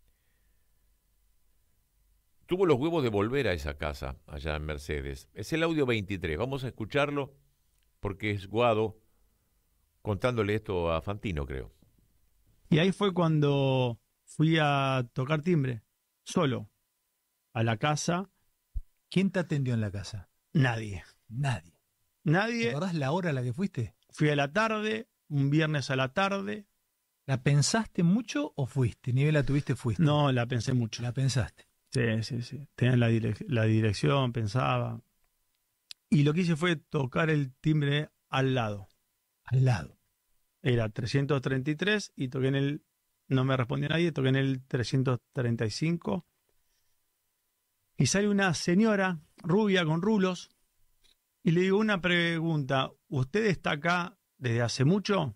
Tuvo los huevos de volver a esa casa, allá en Mercedes. Es el audio 23, vamos a escucharlo, porque es Guado contándole esto a Fantino, creo. Y ahí fue cuando fui a tocar timbre, solo, a la casa. ¿Quién te atendió en la casa? Nadie. Nadie. Nadie. ¿Te acordás la hora a la que fuiste? Fui a la tarde, un viernes a la tarde. ¿La pensaste mucho o fuiste? ¿Ni bien la tuviste, fuiste? No, la pensé mucho. ¿La pensaste? Sí. Tenía la dirección, pensaba. Y lo que hice fue tocar el timbre al lado. Al lado. Era 333 y toqué en el... No me respondió nadie, toqué en el 335. Y sale una señora rubia con rulos y le digo una pregunta. ¿Usted está acá desde hace mucho?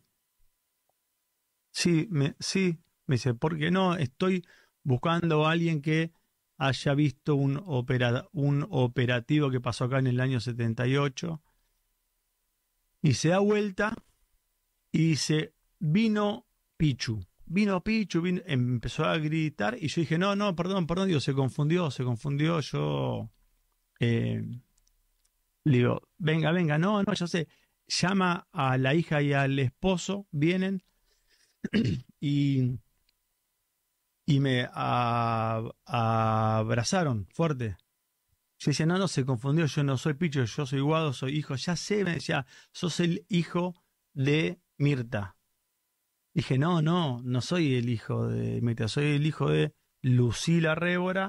Sí, me dice, ¿por qué no? Estoy buscando a alguien que haya visto un operativo que pasó acá en el año 78. Y se da vuelta y dice, vino Pichu, empezó a gritar y yo dije, no, perdón, digo, se confundió, yo le digo, venga, no, ya sé, llama a la hija y al esposo, vienen y me abrazaron fuerte. Yo decía, no, se confundió, yo no soy Pichu, yo soy Guado, soy hijo. Ya sé, me decía, sos el hijo de Mirta. Dije, no soy el hijo de Mirta, soy el hijo de Lucila Rébora.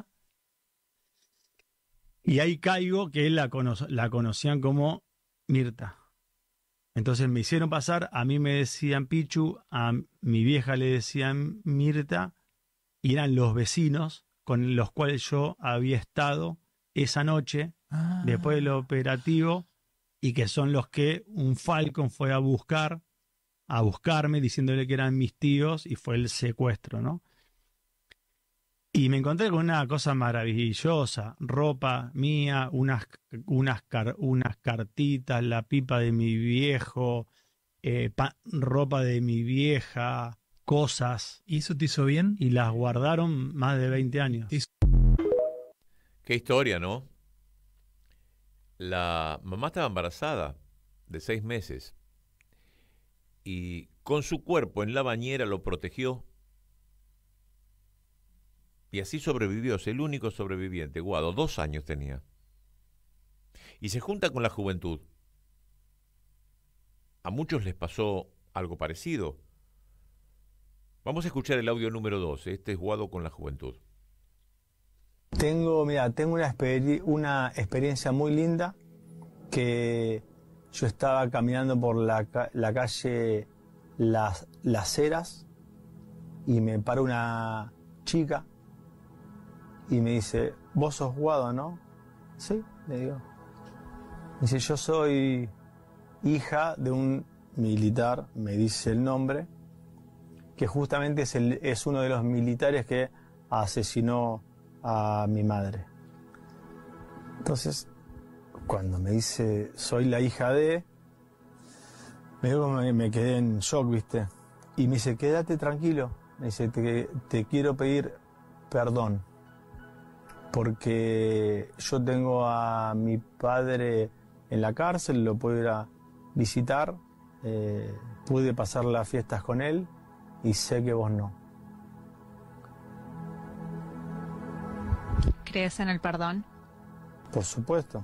Y ahí caigo que la conocían como Mirta. Entonces me hicieron pasar, a mí me decían Pichu, a mi vieja le decían Mirta, y eran los vecinos con los cuales yo había estado esa noche, después del operativo, y que son los que un Falcon fue a buscarme, diciéndole que eran mis tíos, y fue el secuestro, ¿no? Y me encontré con una cosa maravillosa, ropa mía, unas cartitas, la pipa de mi viejo, ropa de mi vieja, cosas. ¿Y eso te hizo bien? Y las guardaron más de 20 años. Qué historia, ¿no? La mamá estaba embarazada de 6 meses y con su cuerpo en la bañera lo protegió y así sobrevivió. Es el único sobreviviente. Guado, 2 años tenía. Y se junta con la juventud. A muchos les pasó algo parecido. Vamos a escuchar el audio número 2. Este es Guado con la juventud. Tengo una experiencia muy linda, que yo estaba caminando por la calle Las Heras y me para una chica y me dice, vos sos Guado, ¿no? Sí, le digo. Dice, yo soy hija de un militar, me dice el nombre, que justamente es uno de los militares que asesinó a mi madre. Entonces, cuando me dice, soy la hija de, me quedé en shock, ¿viste? Y me dice, quédate tranquilo. Me dice, te quiero pedir perdón, porque yo tengo a mi padre en la cárcel, lo puedo ir a visitar, pude pasar las fiestas con él y sé que vos no. ¿Crees en el perdón? Por supuesto.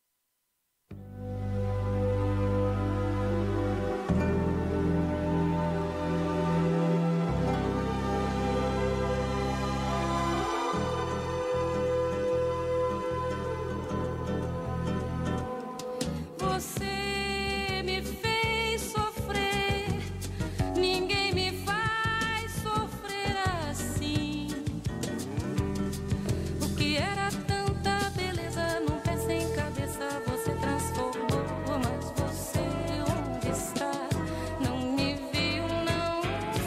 Você me fez sofrer, ninguém me faz sofrer assim. O que era tanta beleza num pé sem cabeça, você transformou. Mas você onde está? Não me viu, não.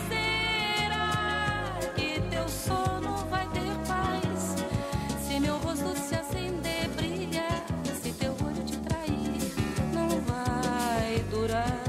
Será que teu sono vai ter paz? Se meu rosto se acender, brilhar, se teu olho te trair, não vai durar.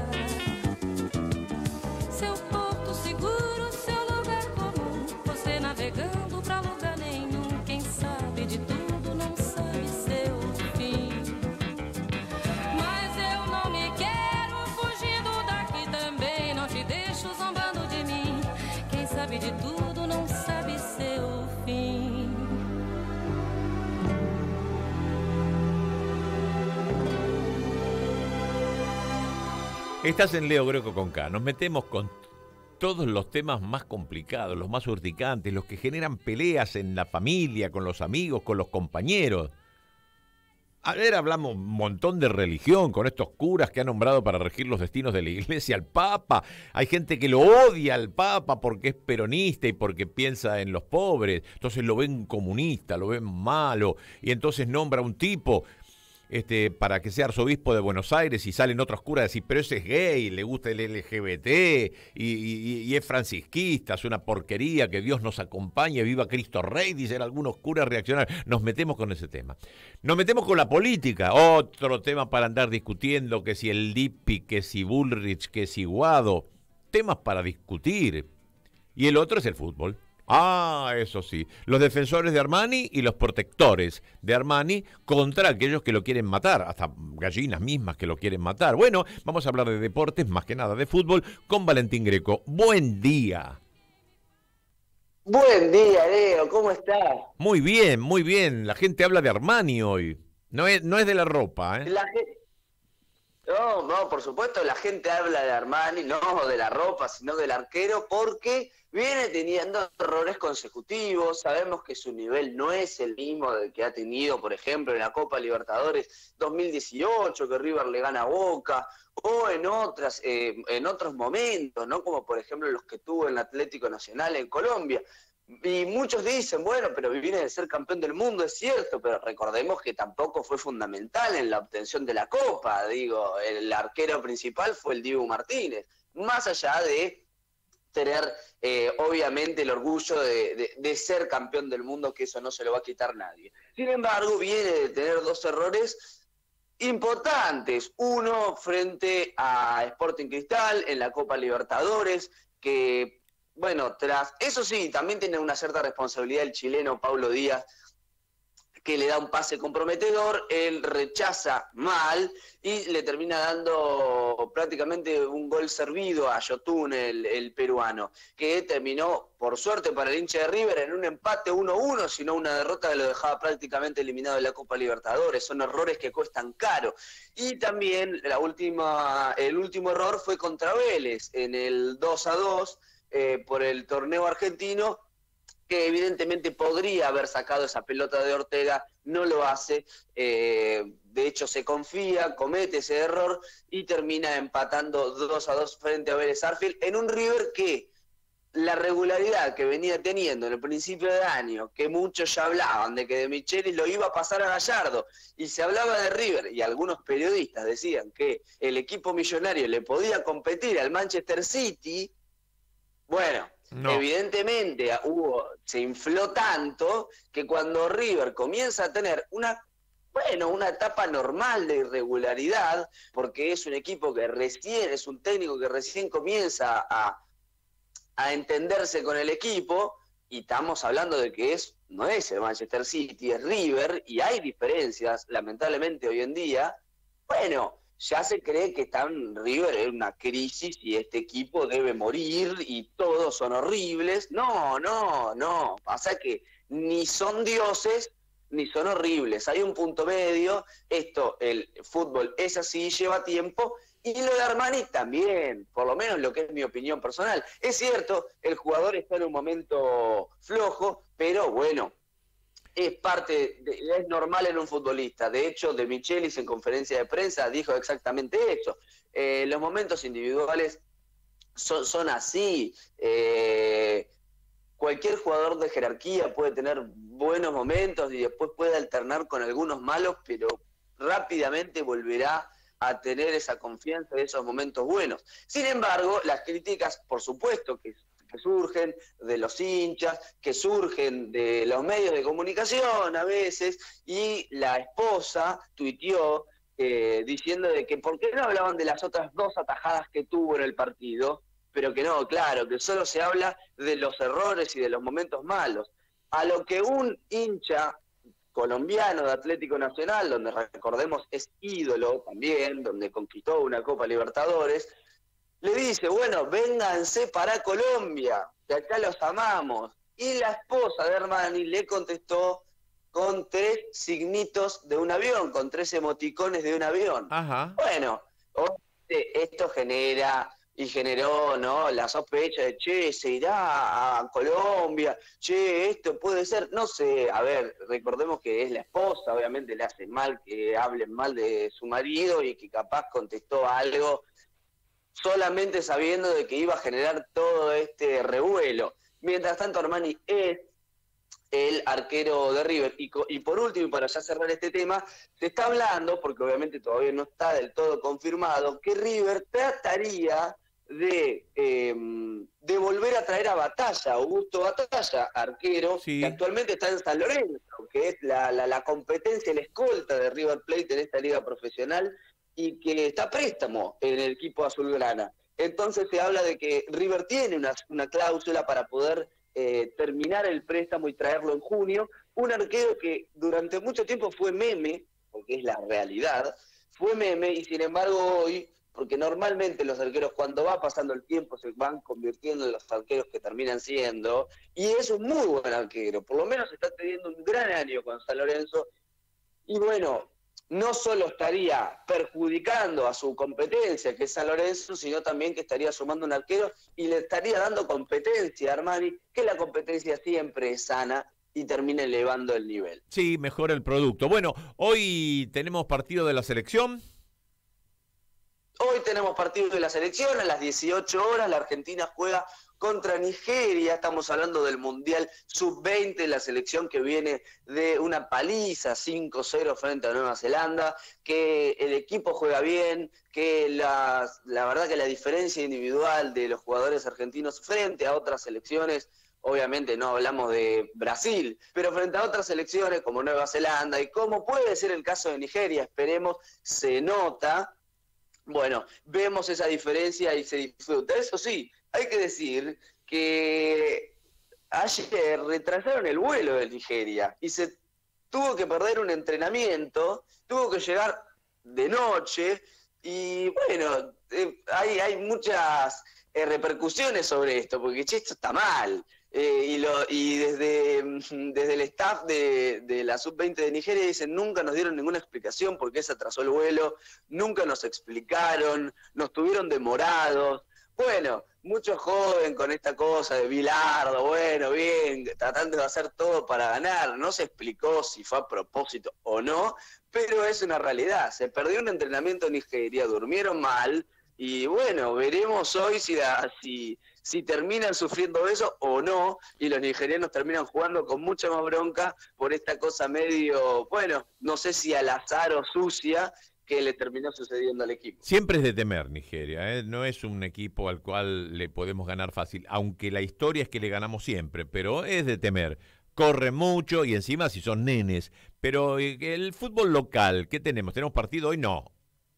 Seu porto seguro, seu lugar comum, você navegando pra lugar nenhum. Quem sabe de tudo não sabe seu fim. Mas eu não me quero fugindo daqui também, não te deixo zombando de mim. Quem sabe de tudo não sabe seu fim. Estás en Leo Greco con K. Nos metemos con todos los temas más complicados, los más urticantes, los que generan peleas en la familia, con los amigos, con los compañeros. Ayer hablamos un montón de religión con estos curas que han nombrado para regir los destinos de la iglesia al Papa. Hay gente que lo odia al Papa porque es peronista y porque piensa en los pobres. Entonces lo ven comunista, lo ven malo y entonces nombra un tipo para que sea arzobispo de Buenos Aires, y salen otros curas a decir, pero ese es gay, le gusta el LGBT y es francisquista, es una porquería, que Dios nos acompañe, viva Cristo Rey, dicen algunos curas reaccionarios. Nos metemos con ese tema. Nos metemos con la política, otro tema para andar discutiendo, que si el Lippi, que si Bullrich, que si Guado, temas para discutir. Y el otro es el fútbol. Eso sí, los defensores de Armani y los protectores de Armani contra aquellos que lo quieren matar, hasta gallinas mismas que lo quieren matar. Bueno, vamos a hablar de deportes, más que nada de fútbol, con Valentín Greco. Buen día. Buen día, Leo, ¿cómo estás? Muy bien, muy bien. La gente habla de Armani hoy. No es de la ropa, ¿eh? No, por supuesto, la gente habla de Armani, no de la ropa, sino del arquero, porque viene teniendo errores consecutivos. Sabemos que su nivel no es el mismo del que ha tenido, por ejemplo, en la Copa Libertadores 2018, que River le gana a Boca, o en otros momentos, ¿no? Como por ejemplo los que tuvo en Atlético Nacional en Colombia. Y muchos dicen, bueno, pero viene de ser campeón del mundo, es cierto, pero recordemos que tampoco fue fundamental en la obtención de la Copa. Digo, el arquero principal fue el Dibu Martínez, más allá de tener obviamente el orgullo de ser campeón del mundo, que eso no se lo va a quitar nadie. Sin embargo, viene de tener dos errores importantes. Uno frente a Sporting Cristal en la Copa Libertadores, que... Bueno, eso sí, también tiene una cierta responsabilidad el chileno Paulo Díaz, que le da un pase comprometedor, él rechaza mal y le termina dando prácticamente un gol servido a Yotun, el peruano, que terminó, por suerte para el hincha de River, en un empate 1-1, sino una derrota que lo dejaba prácticamente eliminado de la Copa Libertadores. Son errores que cuestan caro. Y también el último error fue contra Vélez, en el 2-2, por el torneo argentino, que evidentemente podría haber sacado esa pelota de Ortega, no lo hace, de hecho se confía, comete ese error y termina empatando 2-2 frente a Vélez Sarsfield, en un River que la regularidad que venía teniendo en el principio de año, que muchos ya hablaban de que De Michelis lo iba a pasar a Gallardo, y se hablaba de River, y algunos periodistas decían que el equipo millonario le podía competir al Manchester City. Bueno, no. Evidentemente se infló tanto que cuando River comienza a tener una etapa normal de irregularidad, porque es un equipo que es un técnico que recién comienza a entenderse con el equipo, y estamos hablando de que no es el Manchester City, es River, y hay diferencias, lamentablemente hoy en día. Bueno, ya se cree que está en River en una crisis y este equipo debe morir y todos son horribles. No. Pasa que ni son dioses ni son horribles. Hay un punto medio. El fútbol es así, lleva tiempo. Y lo de Armani también, por lo menos lo que es mi opinión personal. Es cierto, el jugador está en un momento flojo, pero bueno, es normal en un futbolista. De hecho, De Michelis en conferencia de prensa dijo exactamente eso. Los momentos individuales son así. Cualquier jugador de jerarquía puede tener buenos momentos y después puede alternar con algunos malos, pero rápidamente volverá a tener esa confianza de esos momentos buenos. Sin embargo, las críticas, por supuesto, que surgen de los hinchas, que surgen de los medios de comunicación a veces, y la esposa tuiteó diciendo de que por qué no hablaban de las otras dos atajadas que tuvo en el partido, pero que no, claro, que solo se habla de los errores y de los momentos malos. A lo que un hincha colombiano de Atlético Nacional, donde recordemos es ídolo también, donde conquistó una Copa Libertadores, le dice, bueno, vénganse para Colombia, que acá los amamos. Y la esposa de Armani le contestó con 3 signitos de un avión, con 3 emoticones de un avión. Ajá. Bueno, esto generó, ¿no?, la sospecha de, che, se irá a Colombia, che, esto puede ser, no sé, a ver, recordemos que es la esposa, obviamente le hace mal que hablen mal de su marido y que capaz contestó algo solamente sabiendo de que iba a generar todo este revuelo. Mientras tanto, Armani es el arquero de River. Y por último, para ya cerrar este tema, se está hablando, porque obviamente todavía no está del todo confirmado, que River trataría de volver a traer a Batalla, Augusto Batalla, arquero, que actualmente está en San Lorenzo, que es la competencia, la escolta de River Plate en esta liga profesional, y que está a préstamo en el equipo azulgrana. Entonces se habla de que River tiene una cláusula para poder terminar el préstamo y traerlo en junio. Un arquero que durante mucho tiempo fue meme, porque es la realidad, fue meme, y sin embargo hoy, porque normalmente los arqueros cuando va pasando el tiempo se van convirtiendo en los arqueros que terminan siendo, y es un muy buen arquero, por lo menos está teniendo un gran año con San Lorenzo, y bueno, no solo estaría perjudicando a su competencia, que es San Lorenzo, sino también que estaría sumando un arquero y le estaría dando competencia a Armani, que la competencia siempre es sana y termina elevando el nivel. Sí, mejora el producto. Bueno, hoy tenemos partido de la selección. Hoy tenemos partido de la selección a las 18 horas, la Argentina juega contra Nigeria, estamos hablando del Mundial Sub-20, la selección que viene de una paliza 5-0 frente a Nueva Zelanda, que el equipo juega bien, que la verdad que la diferencia individual de los jugadores argentinos frente a otras selecciones, obviamente no hablamos de Brasil, pero frente a otras selecciones como Nueva Zelanda y como puede ser el caso de Nigeria, esperemos, se nota. Bueno, vemos esa diferencia y se disfruta. Eso sí, hay que decir que ayer retrasaron el vuelo de Nigeria y se tuvo que perder un entrenamiento, tuvo que llegar de noche y bueno, hay muchas repercusiones sobre esto, porque che, esto está mal. Y desde el staff de la Sub-20 de Nigeria dicen, nunca nos dieron ninguna explicación por qué se atrasó el vuelo, nunca nos explicaron, nos tuvieron demorados. Bueno, mucho joven con esta cosa de Bilardo, bueno, bien, tratando de hacer todo para ganar. No se explicó si fue a propósito o no, pero es una realidad. Se perdió un entrenamiento en Nigeria, durmieron mal, y bueno, veremos hoy si terminan sufriendo eso o no, y los nigerianos terminan jugando con mucha más bronca por esta cosa medio, bueno, no sé si al azar o sucia, que le terminó sucediendo al equipo. Siempre es de temer Nigeria, ¿eh? No es un equipo al cual le podemos ganar fácil, aunque la historia es que le ganamos siempre, pero es de temer. Corre mucho y encima si son nenes. Pero el fútbol local, ¿qué tenemos? ¿Tenemos partido hoy? No.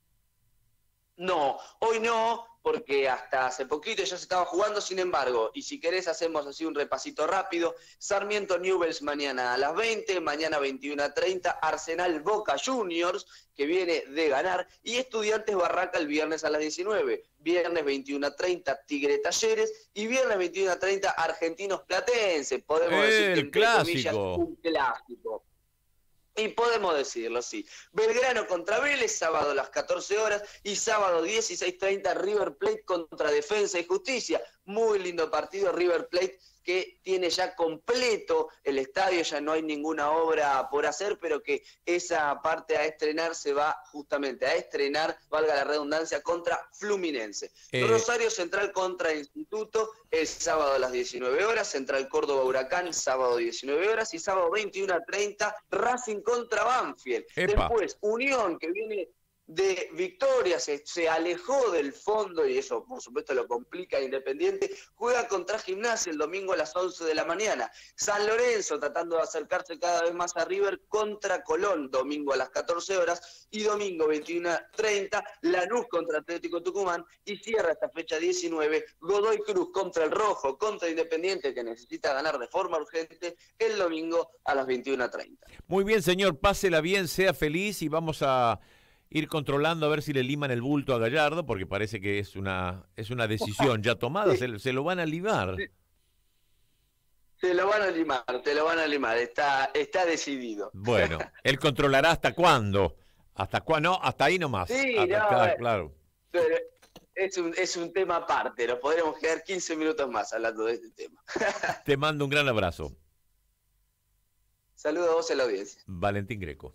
No, hoy no, porque hasta hace poquito ya se estaba jugando, sin embargo, y si querés hacemos así un repasito rápido, Sarmiento Newell's mañana a las 20, mañana 21:30, Arsenal Boca Juniors, que viene de ganar, y Estudiantes Barraca el viernes a las 19, viernes 21:30, Tigre Talleres, y viernes 21:30, Argentinos Platense, podemos decir que entre comillas, un clásico. Y podemos decirlo, sí. Belgrano contra Vélez, sábado a las 14 horas, y sábado 16:30, River Plate contra Defensa y Justicia. Muy lindo partido, River Plate, que tiene ya completo el estadio, ya no hay ninguna obra por hacer, pero que esa parte a estrenar se va justamente a estrenar, valga la redundancia, contra Fluminense. Rosario Central contra Instituto, el sábado a las 19 horas, Central Córdoba Huracán, sábado 19 horas, y sábado 21:30, Racing contra Banfield. Epa. Después, Unión, que viene de victoria, se alejó del fondo y eso por supuesto lo complica a Independiente, juega contra Gimnasia el domingo a las 11 de la mañana. San Lorenzo tratando de acercarse cada vez más a River contra Colón, domingo a las 14 horas, y domingo 21:30, Lanús contra Atlético Tucumán, y cierra esta fecha 19, Godoy Cruz contra el Rojo, contra Independiente, que necesita ganar de forma urgente, el domingo a las 21:30. Muy bien, señor, pásela bien, sea feliz, y vamos a ir controlando a ver si le liman el bulto a Gallardo, porque parece que es una decisión ya tomada, se lo van a limar. Sí. Se lo van a limar, está decidido. Bueno, él controlará hasta cuándo, hasta ahí nomás. Sí, acá, claro. Pero es un tema aparte, nos podremos quedar 15 minutos más hablando de este tema. Te mando un gran abrazo. Saludos a vos en la audiencia. Valentín Greco.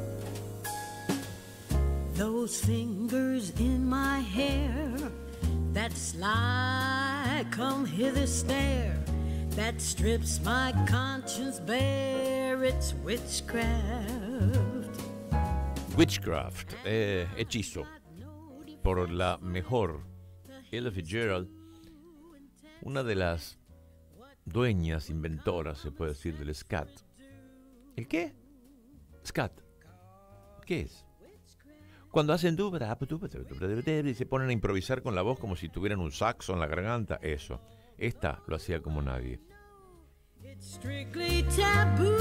Those fingers in my hair that sly come hither stare that strips my conscience bare, it's witchcraft. Witchcraft, hechizo, por la mejor Ella Fitzgerald, una de las dueñas, inventoras, se puede decir, del scat. ¿El qué? Scat. ¿Qué es? Cuando hacen y se ponen a improvisar con la voz como si tuvieran un saxo en la garganta, eso. Esta lo hacía como nadie. It's strictly taboo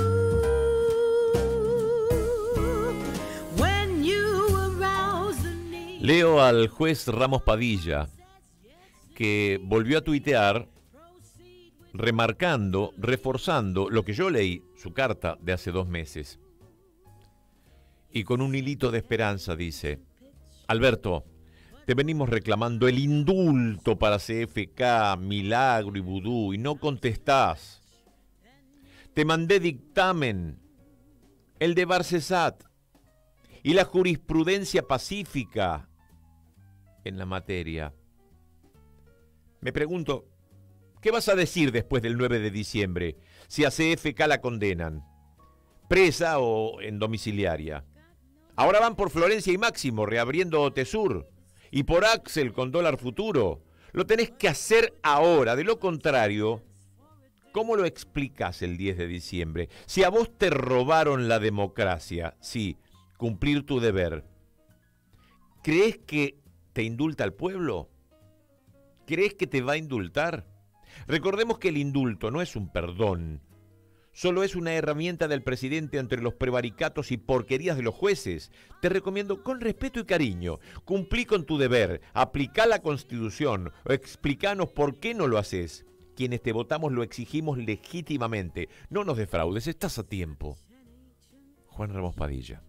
when you arouse the need. Leo al juez Ramos Padilla, que volvió a tuitear remarcando, reforzando lo que yo leí, su carta de hace 2 meses. Y con un hilito de esperanza dice: Alberto, te venimos reclamando el indulto para CFK, Milagro y Vudú y no contestás. Te mandé dictamen, el de Barcesat y la jurisprudencia pacífica en la materia. Me pregunto, ¿qué vas a decir después del 9 de diciembre si a CFK la condenan? ¿Presa o en domiciliaria? Ahora van por Florencia y Máximo, reabriendo Tesur. Y por Axel con dólar futuro. Lo tenés que hacer ahora. De lo contrario, ¿cómo lo explicás el 10 de diciembre? Si a vos te robaron la democracia, sí, cumplir tu deber. ¿Crees que te indulta el pueblo? ¿Crees que te va a indultar? Recordemos que el indulto no es un perdón. Solo es una herramienta del presidente entre los prevaricatos y porquerías de los jueces. Te recomiendo con respeto y cariño, cumplí con tu deber, aplicá la Constitución, o explícanos por qué no lo haces. Quienes te votamos lo exigimos legítimamente. No nos defraudes, estás a tiempo. Juan Ramos Padilla.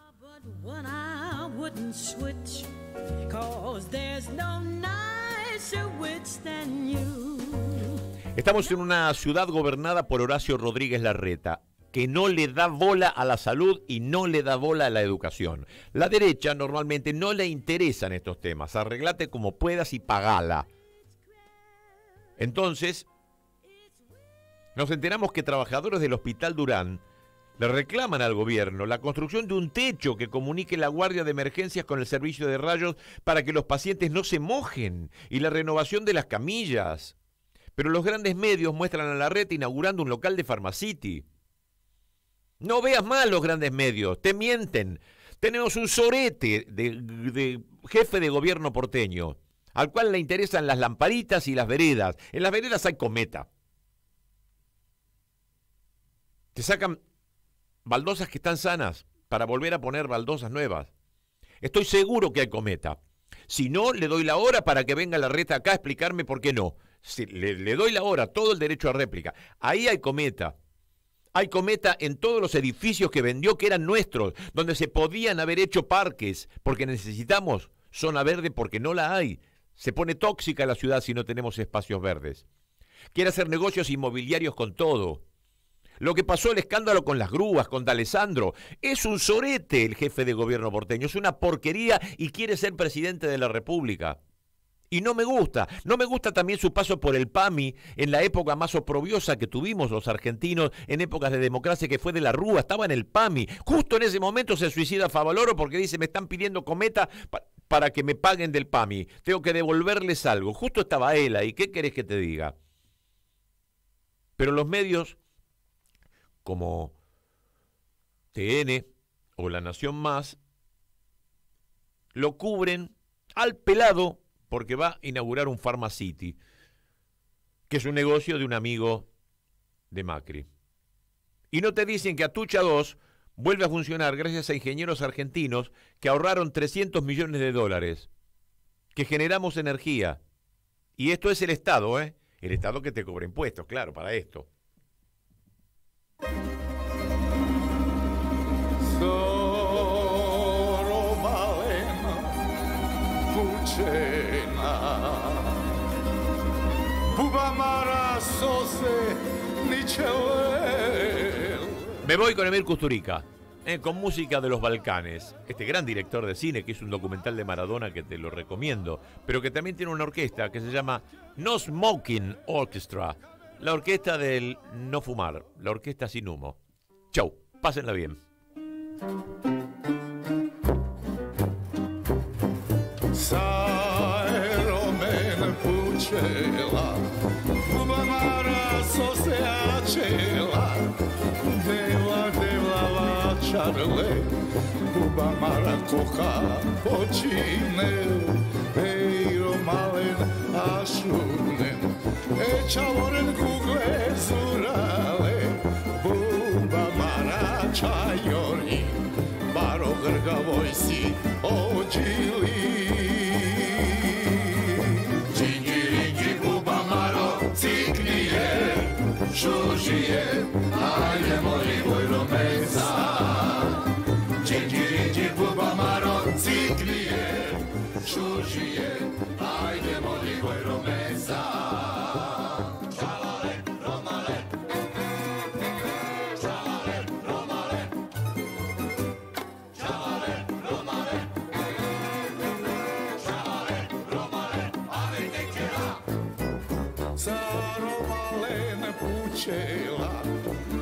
Estamos en una ciudad gobernada por Horacio Rodríguez Larreta, que no le da bola a la salud y no le da bola a la educación. La derecha normalmente no le interesan estos temas. Arreglate como puedas y pagala. Entonces, nos enteramos que trabajadores del Hospital Durán le reclaman al gobierno la construcción de un techo que comunique la guardia de emergencias con el servicio de rayos para que los pacientes no se mojen y la renovación de las camillas. Pero los grandes medios muestran a Larreta inaugurando un local de Pharmacity. No veas mal los grandes medios, te mienten. Tenemos un sorete de jefe de gobierno porteño, al cual le interesan las lamparitas y las veredas. En las veredas hay cometa. Te sacan baldosas que están sanas para volver a poner baldosas nuevas. Estoy seguro que hay cometa. Si no, le doy la hora para que venga Larreta acá a explicarme por qué no. Si le doy la hora, todo el derecho a réplica. Ahí hay cometa. Hay cometa en todos los edificios que vendió que eran nuestros, donde se podían haber hecho parques, porque necesitamos zona verde porque no la hay. Se pone tóxica la ciudad si no tenemos espacios verdes. Quiere hacer negocios inmobiliarios con todo. Lo que pasó, el escándalo con las grúas, con D'Alessandro, es un sorete el jefe de gobierno porteño, es una porquería y quiere ser presidente de la República. Y no me gusta también su paso por el PAMI en la época más oprobiosa que tuvimos los argentinos en épocas de democracia, que fue de la Rúa, estaba en el PAMI. Justo en ese momento se suicida Favaloro porque dice: me están pidiendo cometa para que me paguen del PAMI, tengo que devolverles algo. Justo estaba él ahí, ¿qué querés que te diga? Pero los medios como TN o La Nación Más lo cubren al pelado porque va a inaugurar un Pharmacity, que es un negocio de un amigo de Macri. Y no te dicen que Atucha 2 vuelve a funcionar gracias a ingenieros argentinos que ahorraron $300 millones, que generamos energía. Y esto es el Estado, ¿eh? El Estado que te cobra impuestos, claro, para esto. Me voy con Emir Kusturica. con música de los Balcanes. Este gran director de cine, que es un documental de Maradona que te lo recomiendo, pero que también tiene una orquesta que se llama No Smoking Orchestra, la orquesta del no fumar, la orquesta sin humo. Chau, pásenla bien. Sajromen pučela, Bubamara soseačela, Devla vačarle, Bubamara koha počine, Ejro malen ašunen, Čavoren kugle zurale, Bubamara čajori, Baro grgavoj si ođili. Šužije, ajde moli vojro meza. Džinđi, buba maro, ciklije. Šužije, ajde moli vojro meza. Čalale, romale. Čalale, romale. Čalale, romale. Čalale, romale. Ave te kjera. Saromale ne pučela,